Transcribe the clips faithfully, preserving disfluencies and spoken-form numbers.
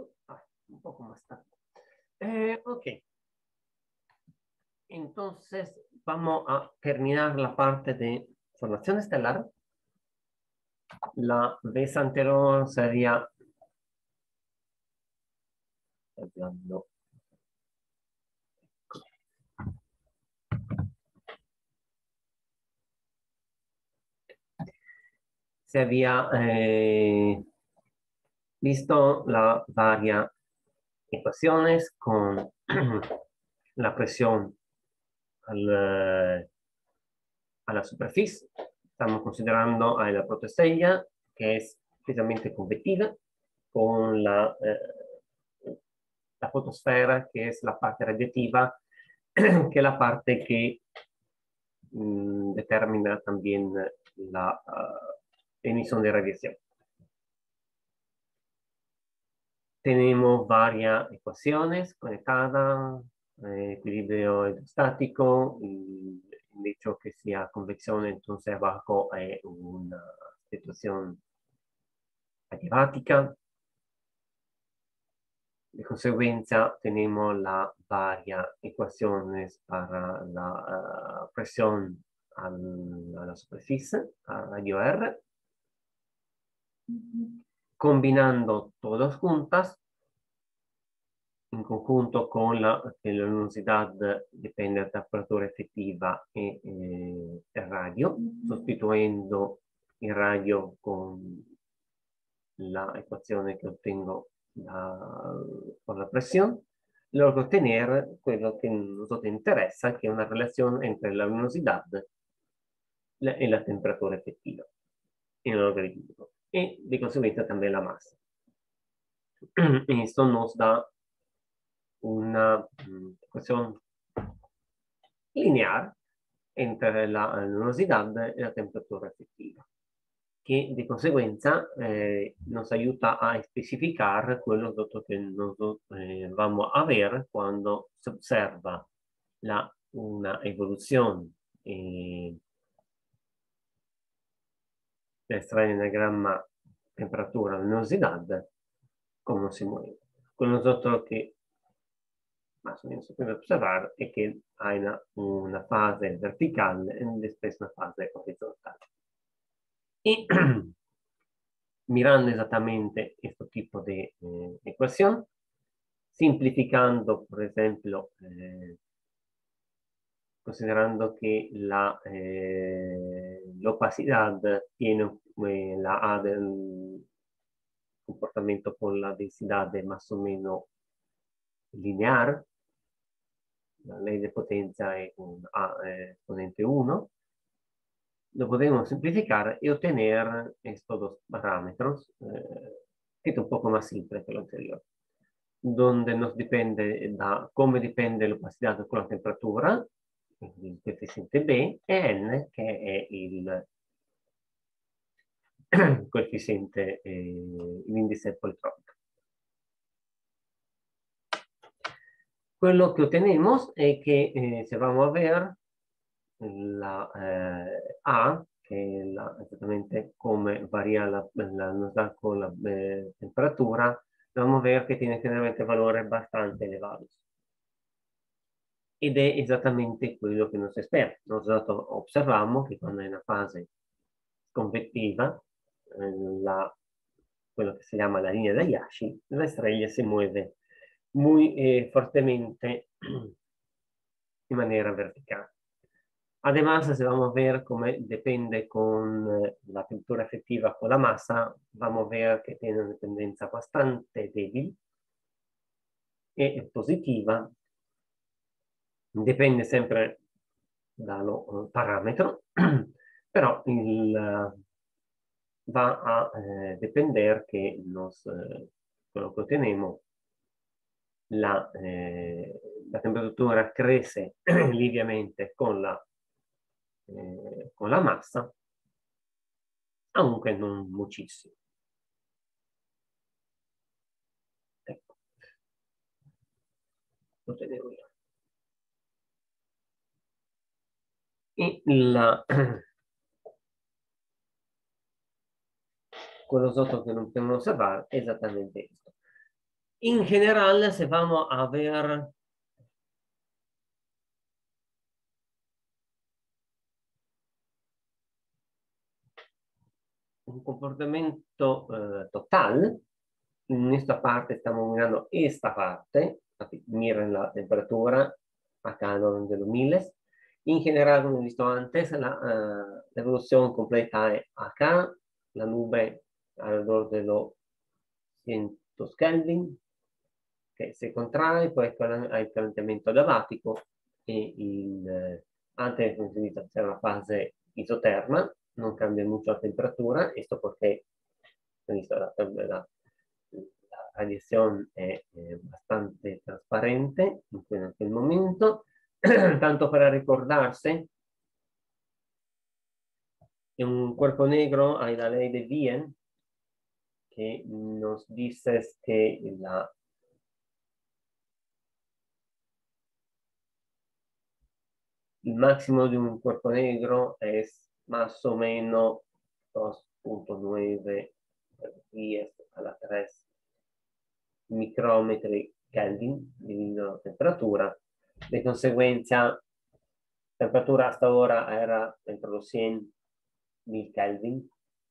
Ah, un poco más tarde. Eh, ok. Entonces, vamos a terminar la parte de formación estelar. La vez anterior sería... Hablando. Se había eh, visto las varias ecuaciones con la presión al, a la superficie. Estamos considerando a la protoestrella, que es precisamente convectiva, con la, eh, la fotosfera, que es la parte radiativa, que es la parte que mmm, determina también la uh, emisión de radiación. Tenemos varias ecuaciones conectadas, eh, equilibrio hidrostático, y el hecho que sea convección, entonces abajo hay una situación adiabática. De consecuencia, tenemos las varias ecuaciones para la uh, presión al, a la superficie, a radio R. Combinando todas juntas, in conjunto con la, la luminosidad depende da temperatura effettiva e eh, il radio, sostituendo il radio con la ecuazione che ottengo da, con la pressione, logro ottenere quello che nos interessa, che è una relazione entre la luminosidad e la temperatura effettiva in logaritmico, e di conseguenza també la massa. Esto nos da una um, ecuación lineal entre la luminosidad y la temperatura efectiva, que de consecuencia eh, nos ayuda a especificar quello que nos, eh, vamos a ver cuando se observa la, una evolución eh, del estradiagramma temperatura-luminosidad, cómo se mueve. Con nosotros que más o menos se puede observar es que hay una, una fase vertical y después una fase horizontal. Y mirando exactamente este tipo de eh, ecuación, simplificando, por ejemplo, eh, considerando que la, eh, la opacidad tiene eh, la A del comportamiento con la densidad de más o menos lineal, la ley de potencia es un A eh, exponente uno, lo podemos simplificar y obtener estos dos parámetros, eh, que es un poco más simple que lo anterior, donde nos depende da cómo depende la opacidad con la temperatura, il coefficiente B, e N, che è il coefficiente, eh, l'indice politropico. Quello que obtenemos es que eh, si vamos a ver la eh, A, que es la, exactamente come varía la, la, nos da con la eh, temperatura, vamos a ver que tiene generalmente valores bastante elevados. Ed è esattamente quello che nos espera. Nosotros observamos que cuando hay una fase convectiva, eh, la, quello che si chiama la linea de Hayashi, la estrella se mueve muy eh, fuertemente de manera vertical. Además, si vamos a ver cómo depende con eh, la temperatura efectiva con la masa, vamos a ver que tiene una tendencia bastante débil e positiva. Depende sempre dallo parametro, però il, va a eh, depender que nos, eh, quello que tenemos, la, eh, la temperatura crece liviamente con la, eh, con la massa, aunque non muchísimo. Ecco. Lo tenevo io. E la, quello sotto che non possiamo osservare è esattamente questo. En general, se vamos a ver un comportamiento eh, total. En esta parte estamos mirando esta parte, miren la temperatura acá en orden de los miles. En general, como he visto antes, la, uh, la evolución completa es acá, la nube alrededor de los cientos Kelvin, che se contrae, poi hai il calentamiento adiabatico e il, eh, antes de hacer la fase isoterma, non cambia mucho la temperatura, esto porque la, la, la radiación es eh, bastante trasparente en aquel momento, tanto para recordarse que un cuerpo negro hay la ley de Wien que nos dice que la el máximo de un cuerpo negro es más o menos dos punto nueve diez a la tres micrometri Kelvin dividido la temperatura. De conseguenza, la temperatura hasta ahora era entre los cien mil Kelvin.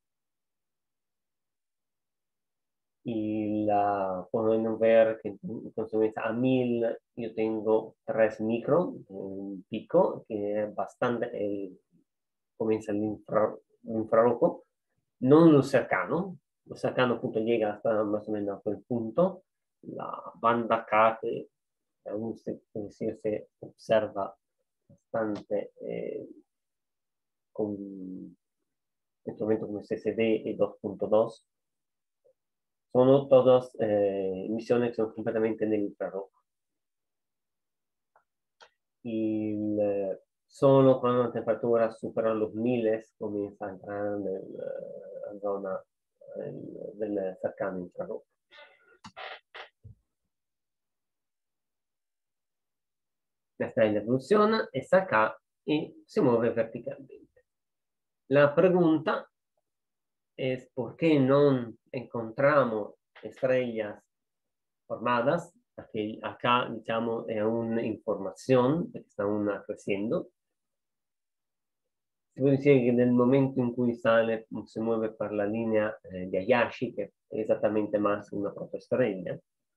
Y la podemos ver que en consecuencia a mil yo tengo tres micro, un pico que es bastante, el, comienza el infra, infrarrojo, no lo cercano, lo cercano punto llega hasta más o menos a quel punto, la banda acá que aún se, se, se observa bastante eh, con instrumentos como C C D y dos punto dos, sono todas eh, emisiones que son completamente en el infrarrojo. Y eh, solo cuando la temperatura supera los miles comienza a entrar en la zona el, del cercano infrarrojo. La estrella funciona, está acá y se mueve verticalmente. La pregunta es por qué no encontramos estrellas formadas. Aquí, acá, digamos, es una información que está una creciendo. Si puede decir que en el momento en cui sale, se mueve por la línea eh, de Hayashi, que es exactamente más una protoestrella,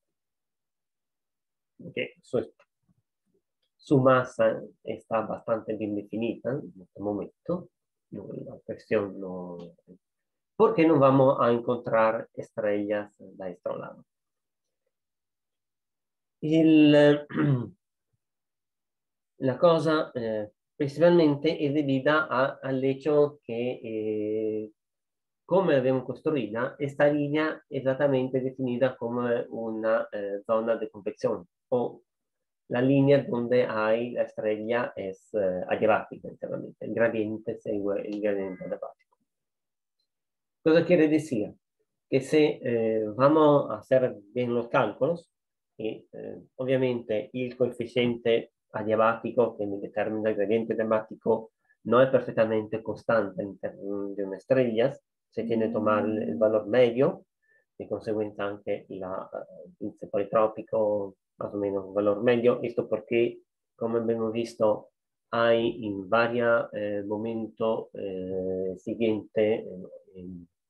que su, su masa está bastante bien definida en este momento, no, la presión no... ¿Por qué no vamos a encontrar estrellas de este lado? Il, la cosa eh, principalmente è debida a, al hecho que eh, come l'abbiamo costruita, questa linea è esattamente definita come una eh, zona di convección o la linea donde hay la estrella es eh, adiabática, enteramente. El gradiente segue el gradiente adiabático. Cosa quiere decir? Que si eh, vamos a hacer bien los cálculos, y eh, obviamente el coeficiente adiabático que me determina el gradiente adiabático no es perfectamente constante en términos de una estrella, se tiene que tomar el valor medio, de consecuencia anche la, il politropico más o menos un valor medio, esto porque, como hemos visto, hay en varios eh, momentos eh, siguientes, eh,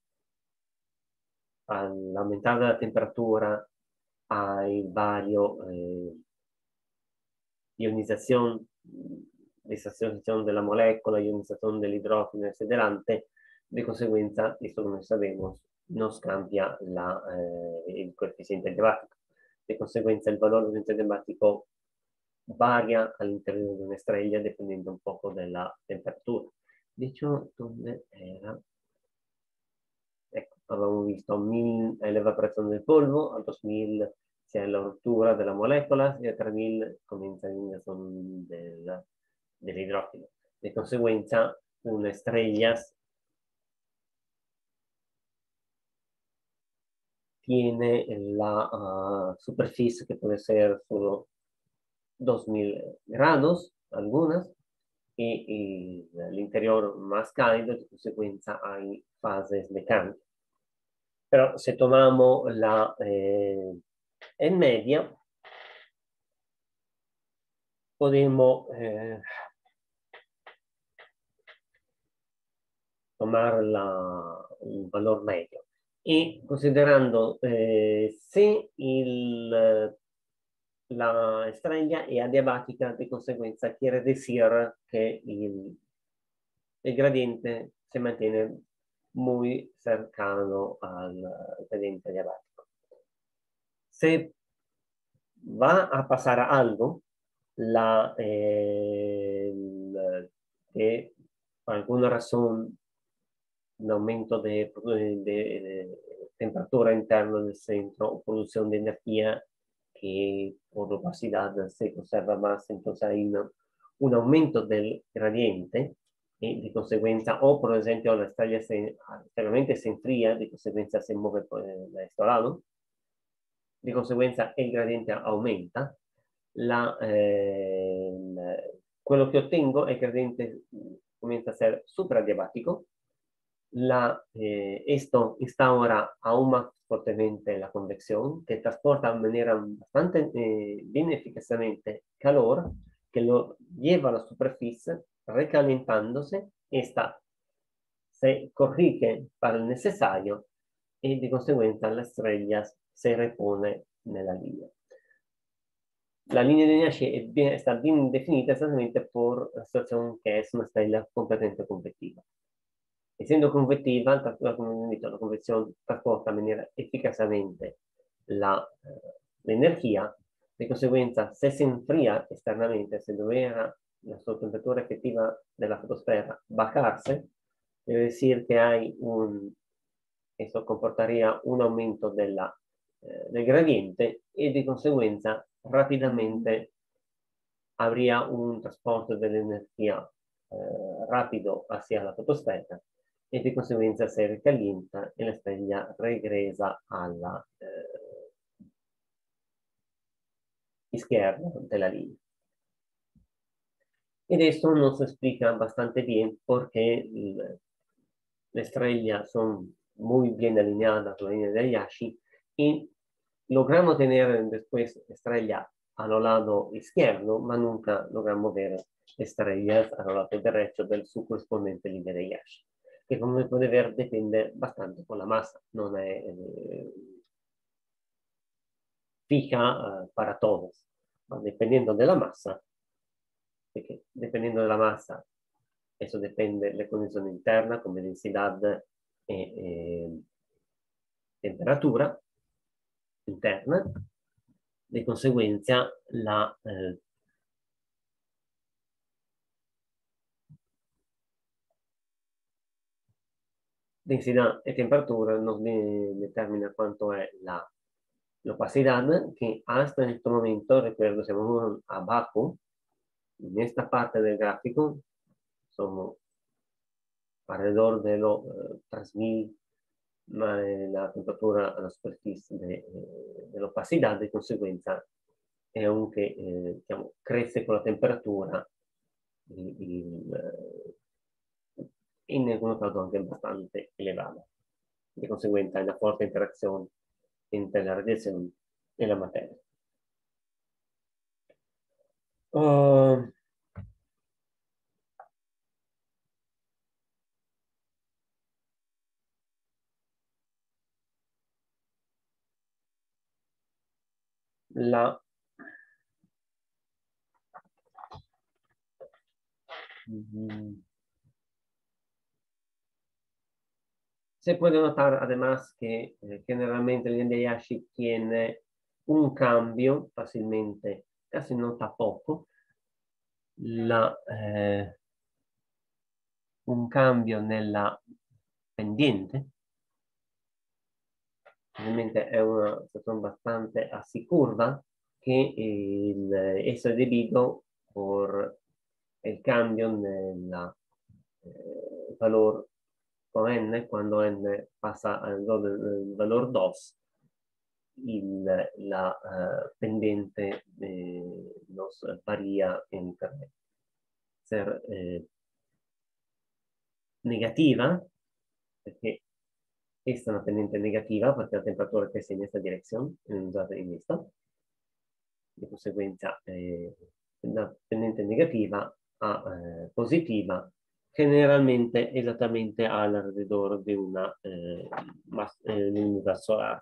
all'aumentare la temperatura hay varios eh, ionización, desactivación de la molécula, ionización del hidrógeno, etcétera. De consecuencia, esto como sabemos, nos cambia la, eh, el coeficiente adiabático. De consecuencia, el valor del coeficiente adiabático varia all'interno di una estrella dependiendo un poco della temperatura. De hecho, ¿dónde era? Ecco, avevamo visto mil è l'evaporazione del polvo, a dos mil c'è la rottura della molecola e a tre mil comincia l'iniziazione del, dell'idrogeno. Di conseguenza, una estrella tiene la uh, superficie que puede ser solo dos mil grados, algunas, y, y el interior más cálido, de consecuencia hay fases de cambio. Pero si tomamos la, eh, En media podemos eh, tomar la, un valor medio y considerando eh, se il, la estrella è adiabatica, di conseguenza quiere decir que il, el gradiente se mantiene muy cercano al gradiente adiabático. Se va a pasar algo, la, eh, la, que por alguna razón un aumento de, de, de, temperatura interna del centro o producción de energía que por opacidad se conserva más, entonces hay una, un aumento del gradiente y de consecuencia, o por ejemplo la estrella se, realmente se enfría, de consecuencia se mueve por este lado, de consecuencia el gradiente aumenta, la, eh, la, quello che ottengo è il gradiente comienza a ser supradiabático. La, eh, esto instaura aún más fuertemente la convección, que transporta de manera bastante eh, bien eficazmente calor, que lo lleva a la superficie, recalentándose, esta se corrige para el necesario y de consecuencia la estrella se repone nella linea. La linea de Nash bien, está bien definita exactamente por la situación que es una estrella completamente convectiva. Essendo convettiva, la, la convección transporta de manera eficazmente la, eh, la energía, de consecuencia, se se enfría externamente, se doveva la sua temperatura efectiva della fotosfera bajarse, debe decir que hay un, eso comportaría un aumento della, eh, del gradiente y de consecuencia rápidamente habría un transporte dell'energia eh, rapido hacia la fotosfera e di conseguenza si ricalienta e la stella regresa alla eh, izquierda della linea. Y de esto nos explica bastante bien por qué las estrellas son muy bien alineadas con la línea de Hayashi y logramos tener después estrella a lo lado izquierdo, ma nunca logramos ver estrellas a lo lado derecho del su corrispondente línea de Hayashi, que como se puede ver depende bastante con la masa, no es eh, fija uh, para todos, ma dependiendo de la masa, perché dependiendo de la masa, eso depende de la condición interna, como densidad e eh, temperatura interna, di conseguenza la eh, densidad e temperatura nos de, determina cuánto es la, la opacidad, que hasta este momento, recuerdo, se vamos abajo, en esta parte del gráfico, somos alrededor de los eh, tres mil la temperatura a la superficie de, eh, de la opacidad, de consecuencia, è anche, eh, diciamo, crece con la temperatura il, il, in alcuni casi anche bastante elevata. Di conseguenza, hay una forte interacción entre la radiación y la materia. Uh, la mm, se puede notar además que eh, generalmente el de Hayashi tiene un cambio fácilmente, casi nota poco, la, eh, un cambio nella pendiente. Ovviamente è una situazione bastante así curva che il, eso è debido por el cambio nel eh, valor con n, quando n passa al valor dos, il, la uh, pendiente eh, nos varía entre ser eh, negativa, perché esta es una pendiente negativa porque la temperatura crece en esta dirección, en lugar de en esta. De conseguenza, eh, una pendiente negativa a eh, positiva generalmente esattamente alrededor di una eh, eh, lunga solare.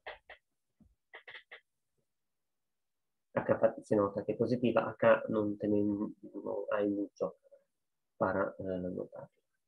Acá se nota que es positiva, acá no, tenemos, no hay mucho para eh, notar.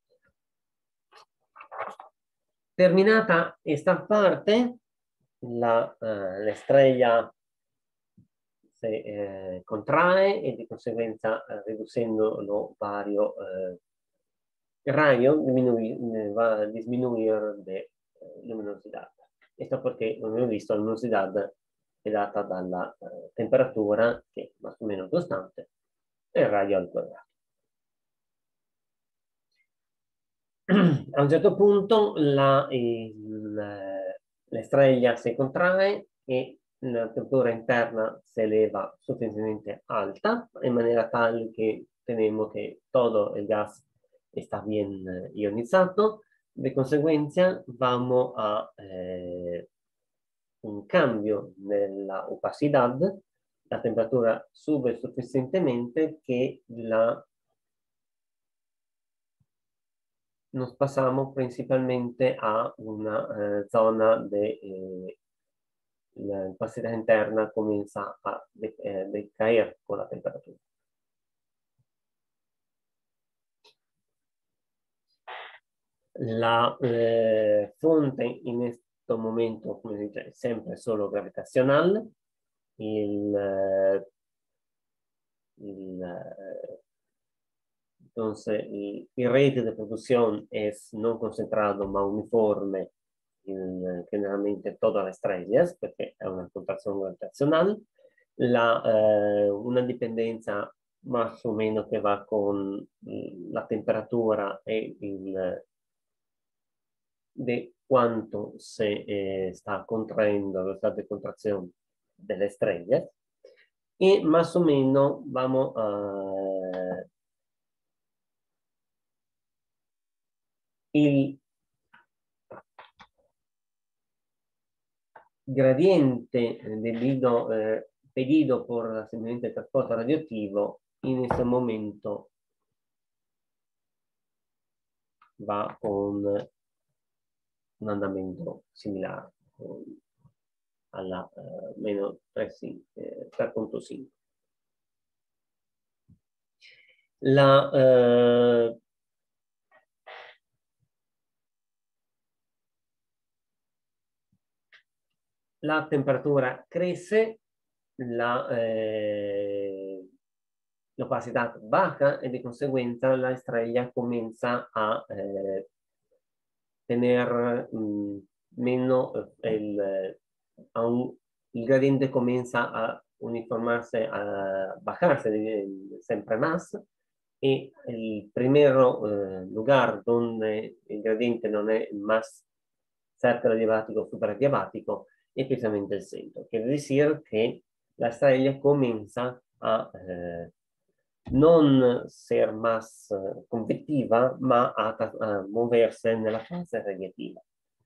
Terminata esta parte, la, eh, la estrella se eh, contrae e di conseguenza eh, riducendo lo vario eh, rayo va a disminuir de eh, luminosidad. Esto porque, come abbiamo visto, la luminosidad è data dalla eh, temperatura, che è più o meno costante, e il raggio al quadrato. A un certo punto la, il, la estrella si contrae e la temperatura interna si eleva sufficientemente alta, in maniera tale che tenemos que todo el gas está bien eh, ionizado. De consecuencia, vamos a eh, un cambio nella opacidad. La temperatura sube suficientemente que la nos pasamos principalmente a una eh, zona de eh, la opacidad interna comienza a de, eh, decaer con la temperatura. La eh, fonte in questo momento, come si dice, è sempre solo gravitazionale. Il, eh, il, eh, entonces, el, el rate de producción es no concentrado, ma uniforme en generalmente todas las estrellas, porque è una contracción gravitacional. La, eh, una dipendenza más o menos che va con la temperatura e il de cuánto se eh, está contrayendo la velocidad de contracción de la estrella. Y más o menos vamos a... Il gradiente debido, eh, pedido por simplemente el transporte radioactivo en este momento va con un andamento similar alla eh, meno tre punto cinque. La, eh, la temperatura crece, la, eh, la opacidad baja y de consecuencia la estrella comienza a eh, tener mmm, menos el, aún, el gradiente comienza a uniformarse, a bajarse de, siempre más, y el primer eh, lugar donde el gradiente no es más cerca del diabático o superadiabático es precisamente el centro. Quiere decir que la estrella comienza a eh, non ser más uh, convectiva, ma a, a moverse nella fase radiativa.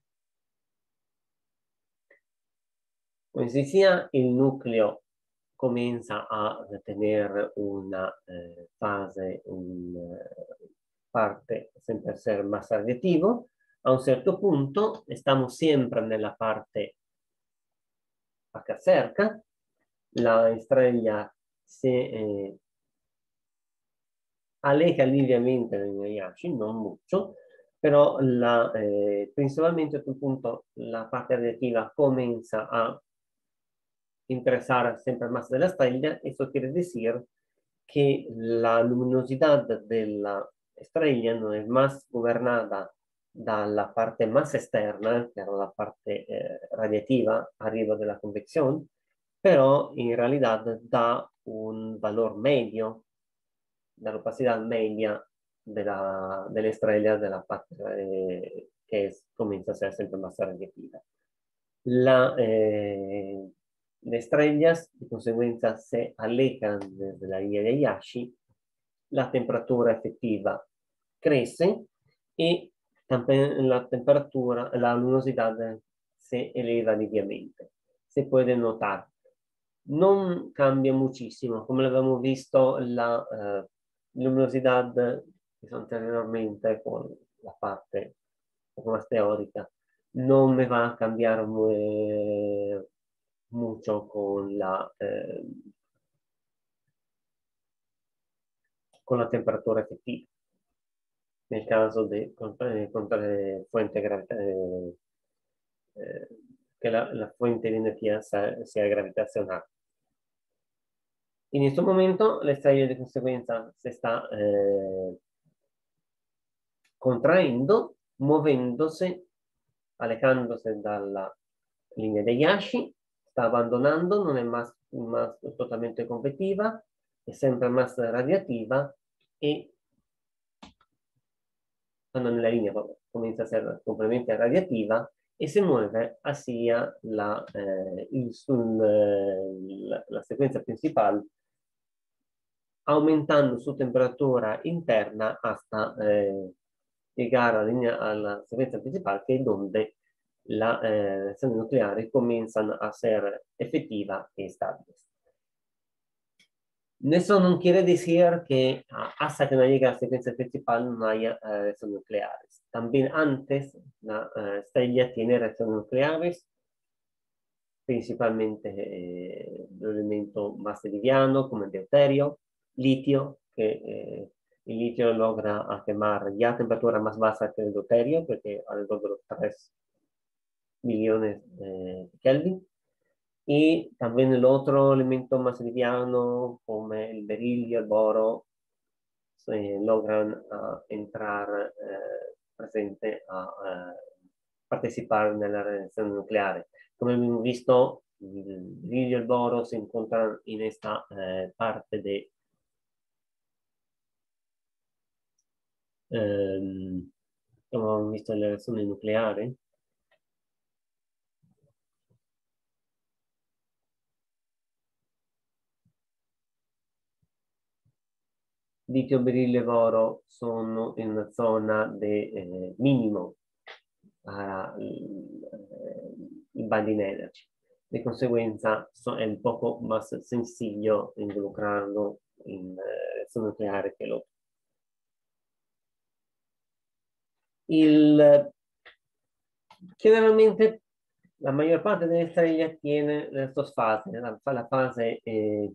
Come si sia, il nucleo comienza a tener una eh, fase, una parte sempre ser más radiativo. A un certo punto, estamos siempre nella parte acá cerca, la estrella se eh, aleja liviamente dai Hayashi, non mucho, però la, eh, principalmente a quel punto la parte radiativa comienza a interesar sempre más de la estrella. Eso quiere decir que la luminosidad de la estrella no es más gobernada dalla parte más externa, che era la parte eh, radiativa arriba de la convección, però in realidad da un valor medio, de la opacidad media de la, de la estrella de la parte eh, que es, comienza a ser siempre más radiativa. La, eh, las estrellas, de consecuencia, se alejan desde la guía de Hayashi, la temperatura efectiva crece y la temperatura, la luminosità se eleva ligeramente. Se puede notar. Non cambia muchísimo, come l'avevamo visto la eh, luminosità anteriormente con la parte un poco más teórica. Non me va a cambiare eh, mucho con la eh, con la temperatura effettiva. Nel caso di fuente eh, eh, che la, la fuente di energia sea, sea gravitazionale. En este momento, la estrella de consecuencia se está eh, contraendo, moviéndose, alejándose de la línea de Yashi, está abandonando, no es más, más totalmente convectiva, es siempre más radiativa y cuando en la línea comienza a ser completamente radiativa y se mueve hacia la, eh, il, sul, eh, la, la secuencia principal, aumentando su temperatura interna hasta eh, llegar a la, línea, a la secuencia principal, que es donde las eh, reacciones nucleares comienzan a ser efectivas y estables. Eso no quiere decir que hasta que no llegue a la secuencia principal no haya eh, reacciones nucleares. También antes la eh, estrella tiene reacciones nucleares, principalmente eh, el elemento más liviano como el deuterio, litio, que eh, el litio logra quemar ya a temperatura más baja que el deuterio, porque alrededor de los tres millones eh, de Kelvin. Y también el otro elemento más liviano, como el berilio, el boro, eh, logran uh, entrar eh, presente a uh, participar en la reacción nuclear. Como hemos visto, el berilio y el boro se encuentran en esta eh, parte de eh, como hemos visto en la reacción nuclear. Litio, berilio e boro sono in una zona di eh, minimo para il, il binding energy. De conseguenza so, è un poco más sencillo involucrarlo in eh, reacción nucleare che lo. Il, generalmente la maggior parte delle estrellas tiene las dos fases, la, la fase eh,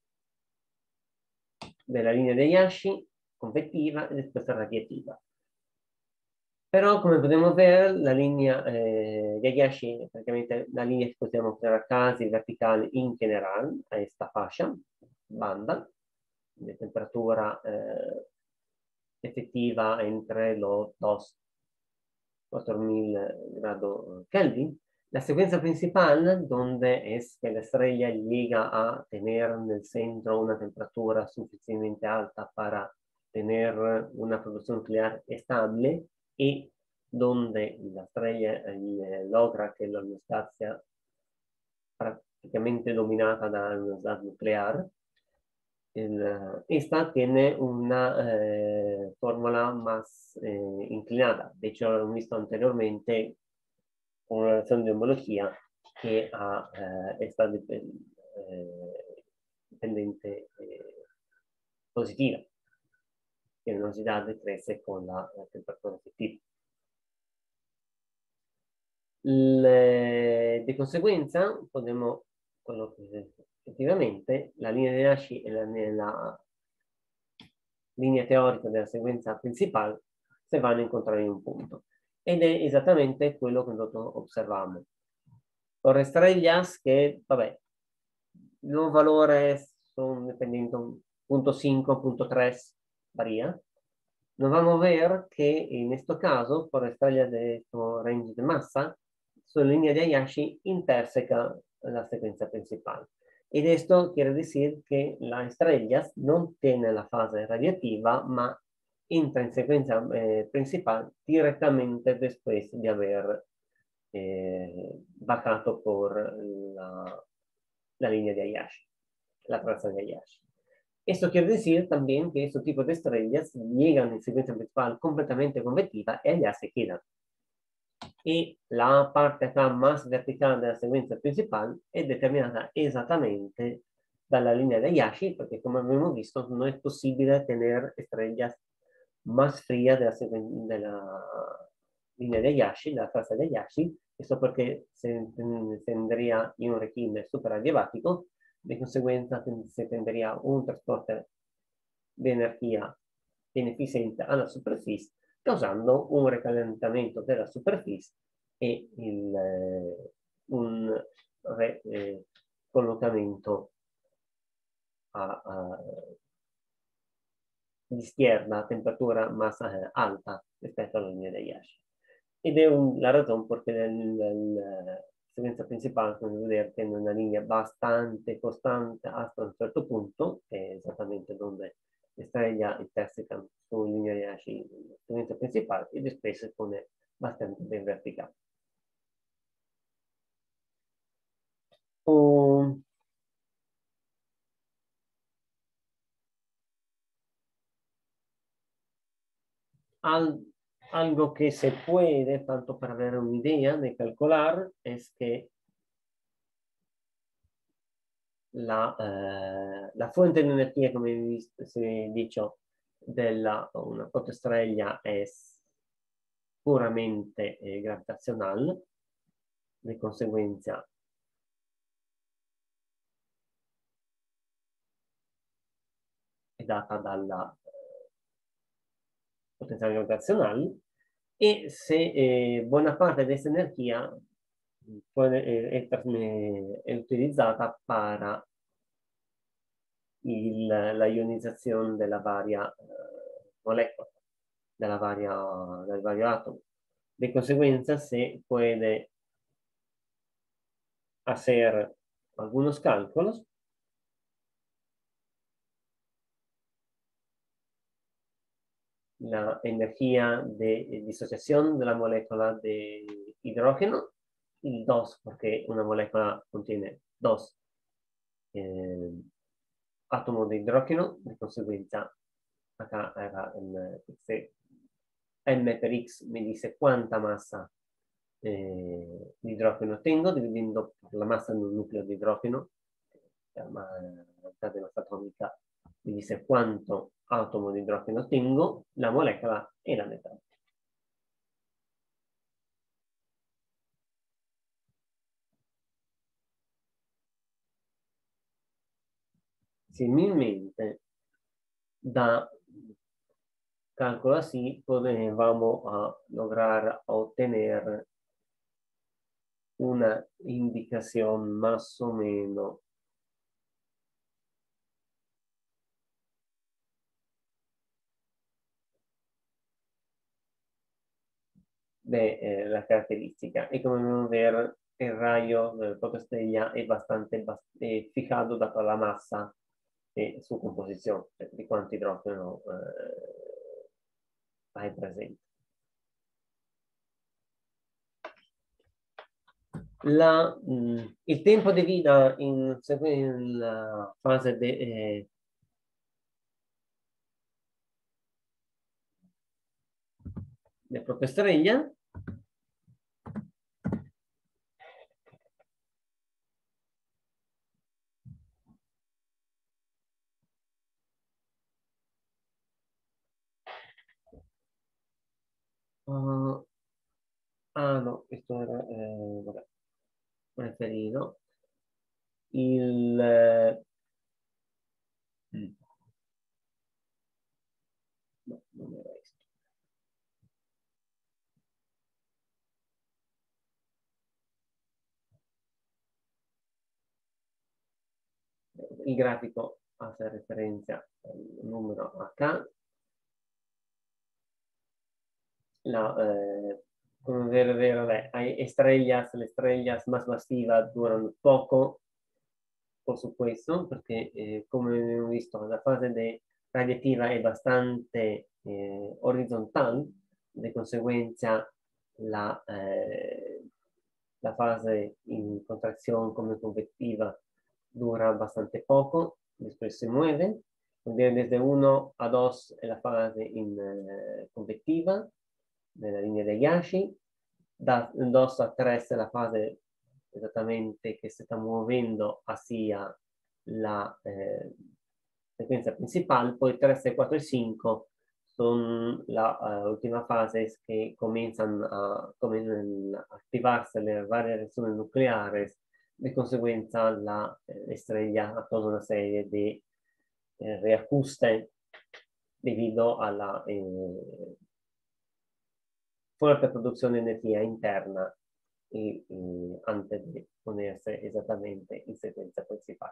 della linea de Yashi, convectiva, e después radiativa. Però, come podemos ver, la linea eh, de Yashi è praticamente la linea che possiamo creare a casi verticali in generale, a questa fascia, banda, di temperatura eh, effettiva entre los dos cuatro mil grados Kelvin. La secuencia principal, donde es que la estrella llega a tener en el centro una temperatura suficientemente alta para tener una producción nuclear estable y donde la estrella eh, logra que la velocidad sea prácticamente dominada da la velocidad nuclear. El, esta tiene una eh, fórmula más eh, inclinada. De hecho, lo hemos visto anteriormente con una relación de homología que ha, eh, esta dipend eh, dependiente eh, positiva, que la velocidad crece con la, la temperatura effettiva. Le, di conseguenza, potremo, effettivamente, la linea di Nash e la, la linea teorica della sequenza principale se vanno a incontrare in un punto. Ed è esattamente quello che nosotros observamos. Con estrellas que, vabbè, los valores son dependiendo punto cinco, punto tres, varía. Nos vamos a ver que en este caso, por estrellas de estos range de masa, su línea de Hayashi interseca la secuencia principal. Y esto quiere decir que las estrellas no tienen la fase radiativa, ma entra en secuencia eh, principal directamente después de haber eh, bajado por la, la línea de Hayashi, la traza de Hayashi. Esto quiere decir también que estos tipos de estrellas llegan en secuencia principal completamente convectiva y allá se quedan. Y la parte acá más vertical de la secuencia principal es determinada exactamente dalla linea de Hayashi, porque como abbiamo visto no es posible tener estrellas más frías de la, de la línea de Hayashi, de la fase de Hayashi, esto porque se, se tendría in un régimen superadiabático, de consecuencia se tendría un transporte de energía ineficiente alla superficie, causando un recalentamiento della superficie e il, eh, un re, eh, collocamento a, a, di schierna a temperatura más eh, alta rispetto alla linea di Hayashi. Ed è un, la ragione perché la sequenza principale, come vedete, tiene una linea bastante costante hasta un certo punto, che è esattamente dove l'estrella interseca su linea di Hayashi, la sequenza principale, e después se pone bastante ben verticale. Um, al, algo que se puede, tanto para ver una idea de calcular, es que la, eh, la fuente di energia, come si è dicho, della una protoestrella è puramente eh, gravitazionale, di conseguenza è data dalla eh, potenziale gravitazionale, e se eh, buona parte di questa energia puede, eh, è, è, utilizzata per il, la ionizzazione della varia eh, molecola, della varia, del vario atomo. De consecuencia, se puede hacer algunos cálculos la energía de disociación de la molécula de hidrógeno, y dos, porque una molécula contiene dos eh, átomos de hidrógeno, de consecuencia, acá era en, se, m per x me dice cuánta masa eh, di idrogeno tengo, dividendo la massa in un nucleo di idrogeno, la realtà della massa atomica mi dice quanto atomo di idrogeno tengo, la molecola e la metà. Similmente, da cálculo así, pues vamos a lograr obtener una indicación más o menos de eh, la característica. Y como podemos ver, el rayo de la protoestrella es bastante eh, fijado data la massa e su composizione, cioè di quanto idrogeno eh, hai presente. La, mh, il tempo di vita in, in la fase de, eh, de protoestrella uh, ah no, questo era eh, vabbè, preferito il eh, no, non era questo. Il grafico hace referencia al numero H. La, eh, come ver, ver, hay estrellas, las estrellas más masivas duran poco, por supuesto, porque eh, como hemos visto, la fase de radiativa es bastante eh, horizontal, de consecuencia la, eh, la fase in contracción como convectiva dura bastante poco, después se mueve, desde uno a dos è la fase in eh, convettiva, nella linea degli Yashi, da dos a tres è la fase esattamente che si sta muovendo hacia la eh, sequenza principal, poi tres, cuatro y cinco son la uh, última fase que comienzan a, comienzan a activarse las varias reacciones nucleares, de consecuencia la eh, estrella a toda una serie de eh, reajuste debido a la eh, fuerte producción de energía interna y, y antes de ponerse exactamente en secuencia principal.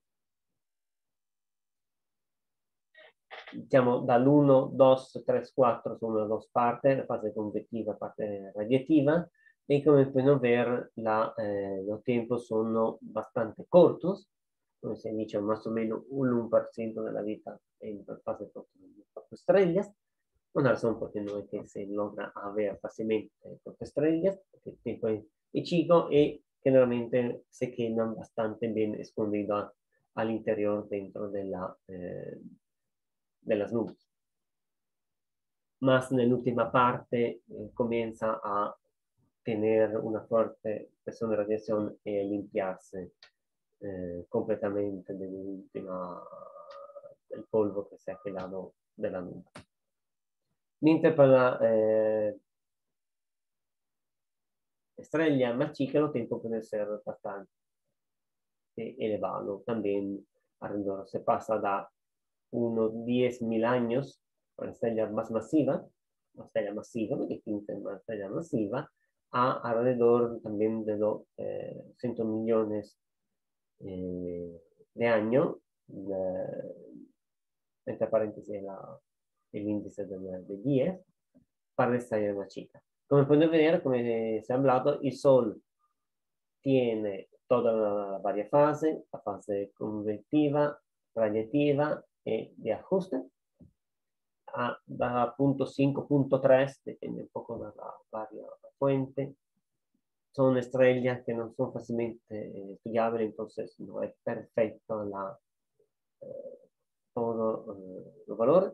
Diciamo dall'uno, dos, tre, quattro sono dos partes, la fase convettiva, la parte radiativa, e come pueden ver la, eh, los tiempos son bastante cortos, come si dice más o menos un uno por ciento de la vida en fase de estrellas. Una razón porque no es que se logra ver fácilmente estrellas, porque el tiempo es chico y generalmente se quedan bastante bien escondidos al interior dentro de la eh, de las nubes. Más en la última parte eh, comienza a tener una fuerte presión de radiación y a limpiarse eh, completamente dell'ultima, del polvo che si è quedado de la nube. Mentre per la eh, estrella más chica el tiempo puede ser bastante elevado. También alrededor se pasa da unos diez mil años, una estrella más masiva, una estrella masiva, muy distinta, una estrella masiva, a alrededor también de los eh, cien millones eh, de años, eh, entre paréntesis la, el índice de, de diez, para la estrella más chica. Como pueden ver, como se ha hablado, el Sol tiene toda la varias fases, la fase convectiva, radiativa y de ajuste. A, da punto cinco, punto tres, depende un poco de la varia fuente. Son estrellas que no son fácilmente eh, estudiables, entonces no es perfecto la, eh, todo eh, los valores.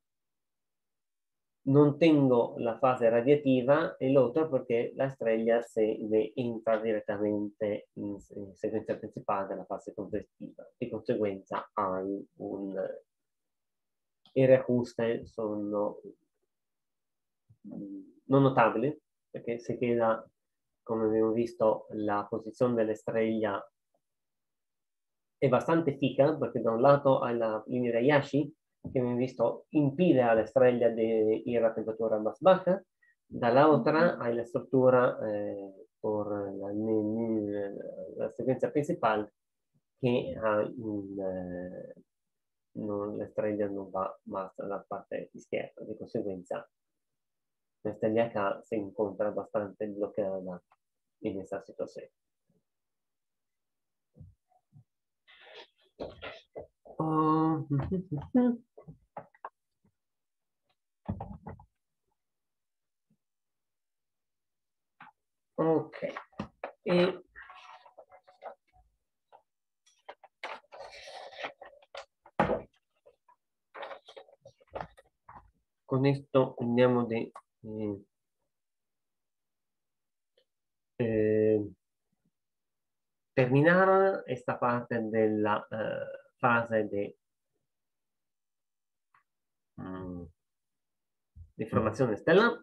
No tengo la fase radiativa y el otro porque la estrella se entra directamente in, in sequenza principale della fase convettiva. Di conseguenza hai un... I reajuste sono non notabili perché si queda, come abbiamo visto, la posizione dell'estrella è bastante fija perché da un lato hai la linea de Yashi que hemos visto impide a la estrella de ir a temperatura más baja, da la otra hay la estructura eh, por la, la, secuencia principal que hay un, eh, no, la estrella no va más a la parte izquierda, de consecuencia la estrella acá se encuentra bastante bloqueada en esa situación. Oh. Ok. E con esto andiamo di eh, eh, terminar esta parte della eh, fase di mm, de formazione stellare.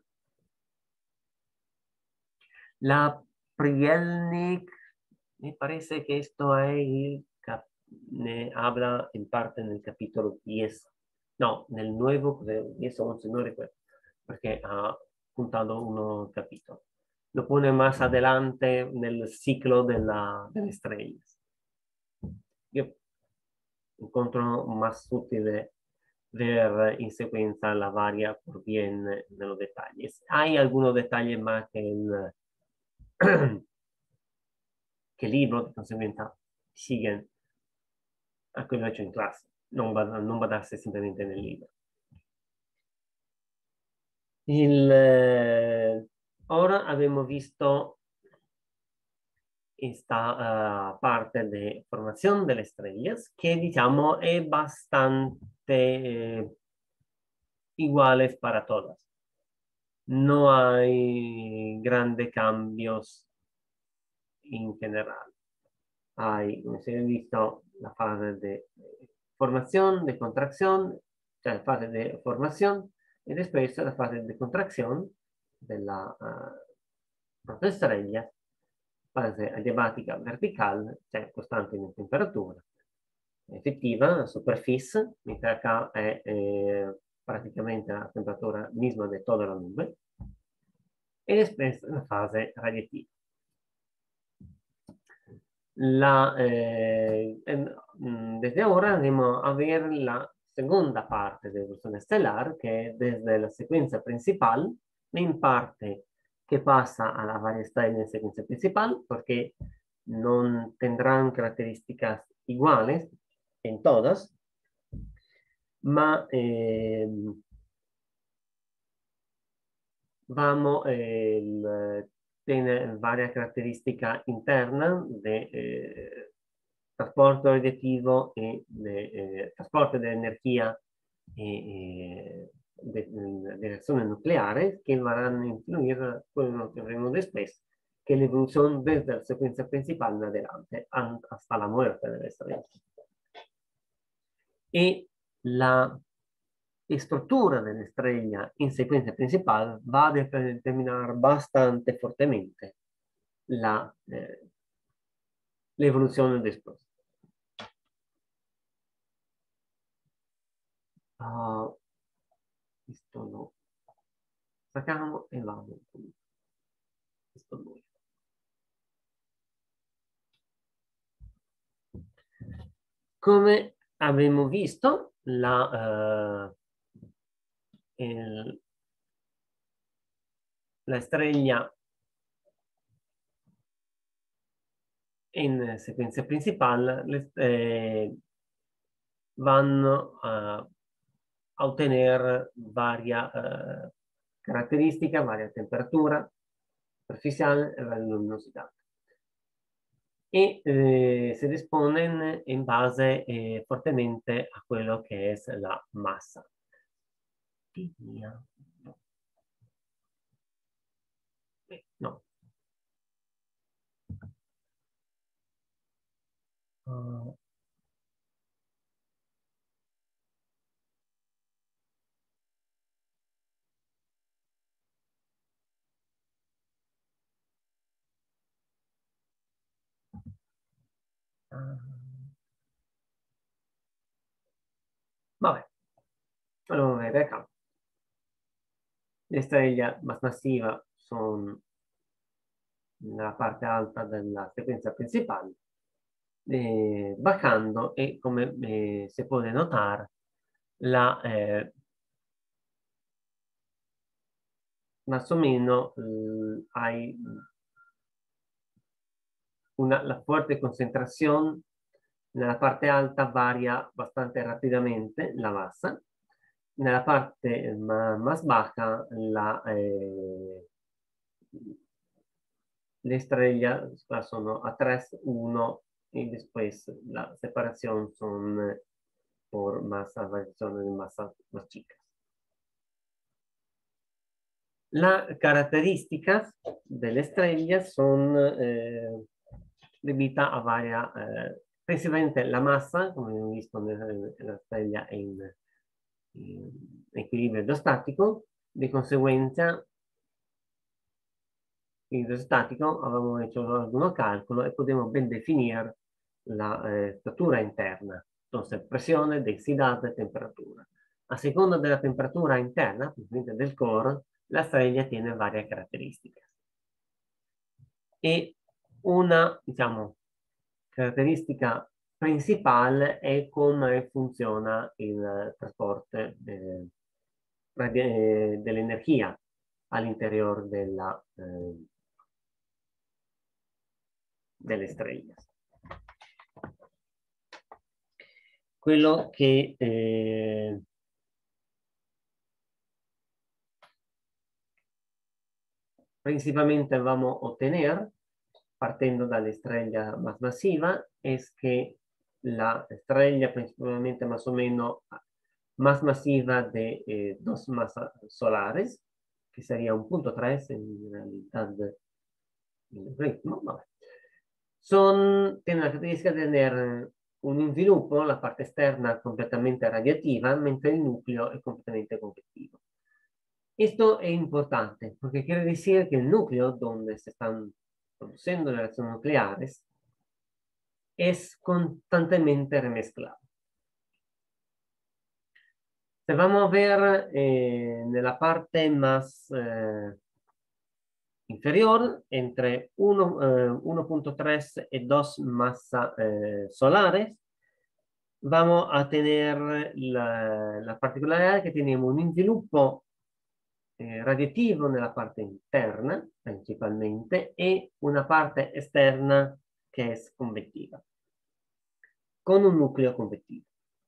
La Prielnik, me parece que esto es ne habla en parte en el capítulo diez, no, en el nuevo, diez o once, no recuerdo, porque ha juntado unos capítulos. Lo pone más adelante en el ciclo de, la, de las estrellas. Yo encuentro más útil ver en secuencia la varia por bien de los detalles. Hay algunos detalles más que el che il libro di conseguenza siguen a quello hecho in classe, non, non badarsi semplicemente nel libro. Il, eh, ora abbiamo visto esta uh, parte de formación de las estrellas que, digamos, es bastante eh, iguales para todas. No hay grandes cambios en general. Hay, como se ha visto, la fase de formación, de contracción, o sea, la fase de formación y después la fase de contracción de la uh, propia estrella, fase adiabática vertical, cioè costante in temperatura, effettiva, superficie, mientras acá è eh, prácticamente la temperatura misma de toda la nube, y después la fase radiativa. La, eh, en, desde ahora vamos a ver la segunda parte de evolución estelar, que desde la secuencia principal, en parte que pasa a las varias estrellas en secuencia principal, porque no tendrán características iguales en todas, ma eh, vamos eh, tiene varias características internas de eh, transporte radioactivo y de eh, transporte de energía y, de, de reacciones nucleares que van a influir con lo que veremos después, que es la evolución desde la secuencia principal en adelante hasta la muerte de la estrella. Y la estructura de la estrella en secuencia principal va a determinar bastante fuertemente la, eh, la evolución después. Uh, esto no. Sacamos e vamos. Questo no. Come abbiamo visto, la, uh, il, la estrella in sequenza principale le, eh, vanno a, a ottener varia eh, caratteristica, varia temperatura superficial e varia luminosità. E eh, se disponen in base eh, fortemente a quello che è la massa. No. Uh, Vabbè, allora vedere acá. Le estrellas más masivas son nella parte alta della sequenza principale, eh, bajando e come eh, si può notare la eh, más o menos eh, hay una, la fuerte concentración nella parte alta varia bastante rápidamente la massa, nella parte ma, más baja la, eh, le estrellas son a tres, uno y después la separación son por masa, variaciones de masa más chicas. Las características de la estrella son eh, debidas a varias, eh, principalmente la masa, como hemos visto en la estrella en, en equilibrio hidrostático, de consecuencia hidrostático avevamo hecho algunos cálculos y podemos bien definir la eh, estructura interna. Entonces, presione, densidad, temperatura. A seconda della temperatura interna, del core, la estrella tiene varias características. E una, diciamo, caratteristica principale è come funziona il trasporto eh, dell'energia all'interno della eh, delle estrellas. Quello che eh, principalmente vamos a ottener partiendo dall'estrella más masiva, es que la estrella principalmente más o menos más masiva de eh, dos masas solares, que sería un punto tres en realidad el ritmo, vabbè. Son, tiene la característica de tener un inviluppo, la parte esterna completamente radiativa, mentre el núcleo es completamente convectivo. Esto es importante porque quiere decir que el núcleo donde se están produciendo las reacciones nucleares es constantemente remezclado. Se vamos a ver eh, nella parte más eh, inferior, entre uno punto tres y dos masas eh, solares, vamos a tener la, la particolaridad que tenemos un inviluppo eh, radioattivo nella parte interna, principalmente, e una parte esterna che è convettiva, con un nucleo convettivo.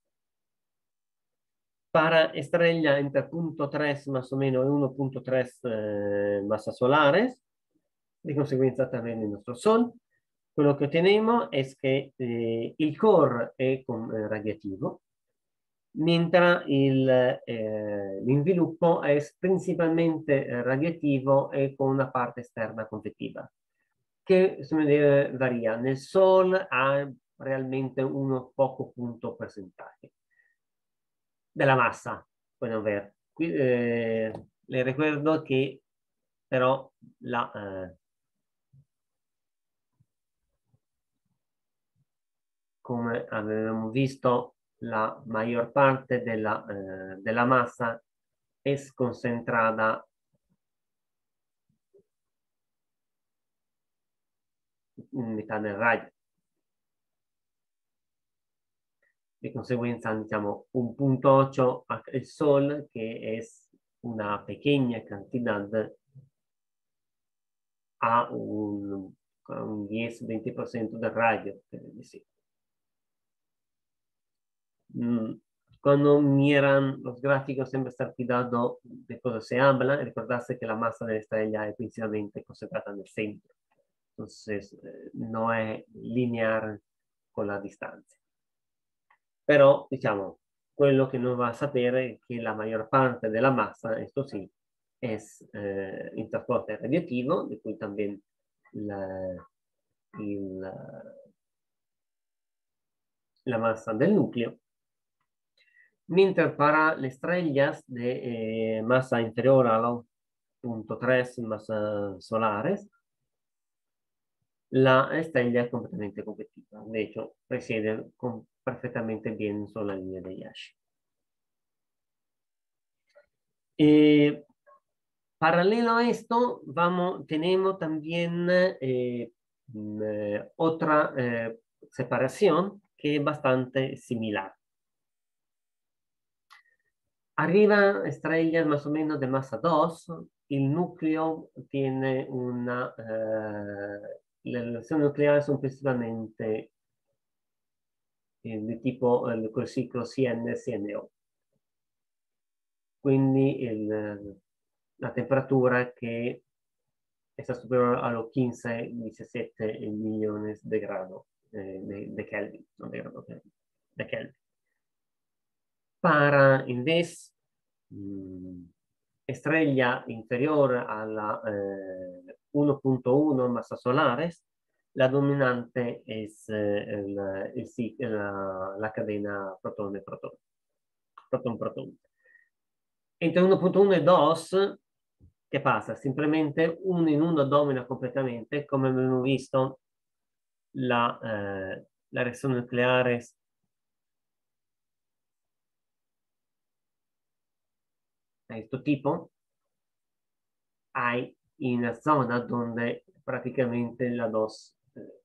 Para estrella entre punto tres más o menos y uno punto tres eh, masas solares, de conseguenza también en nuestro Sol, quello che ottenemos es que eh, il core è con, eh, radiativo, mentre eh, l'inviluppo è principalmente eh, radiativo e con una parte esterna convettiva, che dire, varia. Nel Sol ha realmente uno poco punto percentuale della massa, pueden ver. Qui, eh, le recuerdo che però la... Eh, come avevamo visto, la maggior parte della, eh, della massa è concentrata in metà del raggio. De consecuencia, diciamo, un punto ocho el Sol, que es una pequeña cantidad, a un, un diez veinte por ciento del radio, per decir. Cuando miran los gráficos, siempre está cuidado de cuando se habla, recordarse que la masa de la estrella es principalmente concentrada en el centro. Entonces, eh, no es lineal con la distancia. Però, diciamo, quello che non va a sapere è che la maggior parte della massa, esto sì, è eh, in trasporto radioattivo, di cui también la, il, la massa del nucleo, mentre para le estrellas de eh, masa inferior a uno punto tres masas solares, la estrella es completamente competitiva. De hecho, preside con, perfectamente bien sobre la línea de Yashi. Eh, paralelo a esto, vamos, tenemos también eh, eh, otra eh, separación que es bastante similar. Arriba estrellas más o menos de masa dos, el núcleo tiene una... Eh, le relazioni nucleari sono principalmente eh, di tipo eh, col ciclo C N C N O. Quindi il, la temperatura che è superiore a quince diecisiete millones de grado eh, de, de Kelvin, no de grado, de Kelvin. Para invece mh, estrella inferior alla eh, uno punto uno massa solares, la dominante es eh, el, el, la, la cadena protone-protone. Proton-proton. Entre uno punto uno e dos, ¿qué pasa? Simplemente uno in uno domina completamente, come abbiamo visto la, eh, la reazione nucleare di questo tipo. Hay una zona donde prácticamente las dos eh,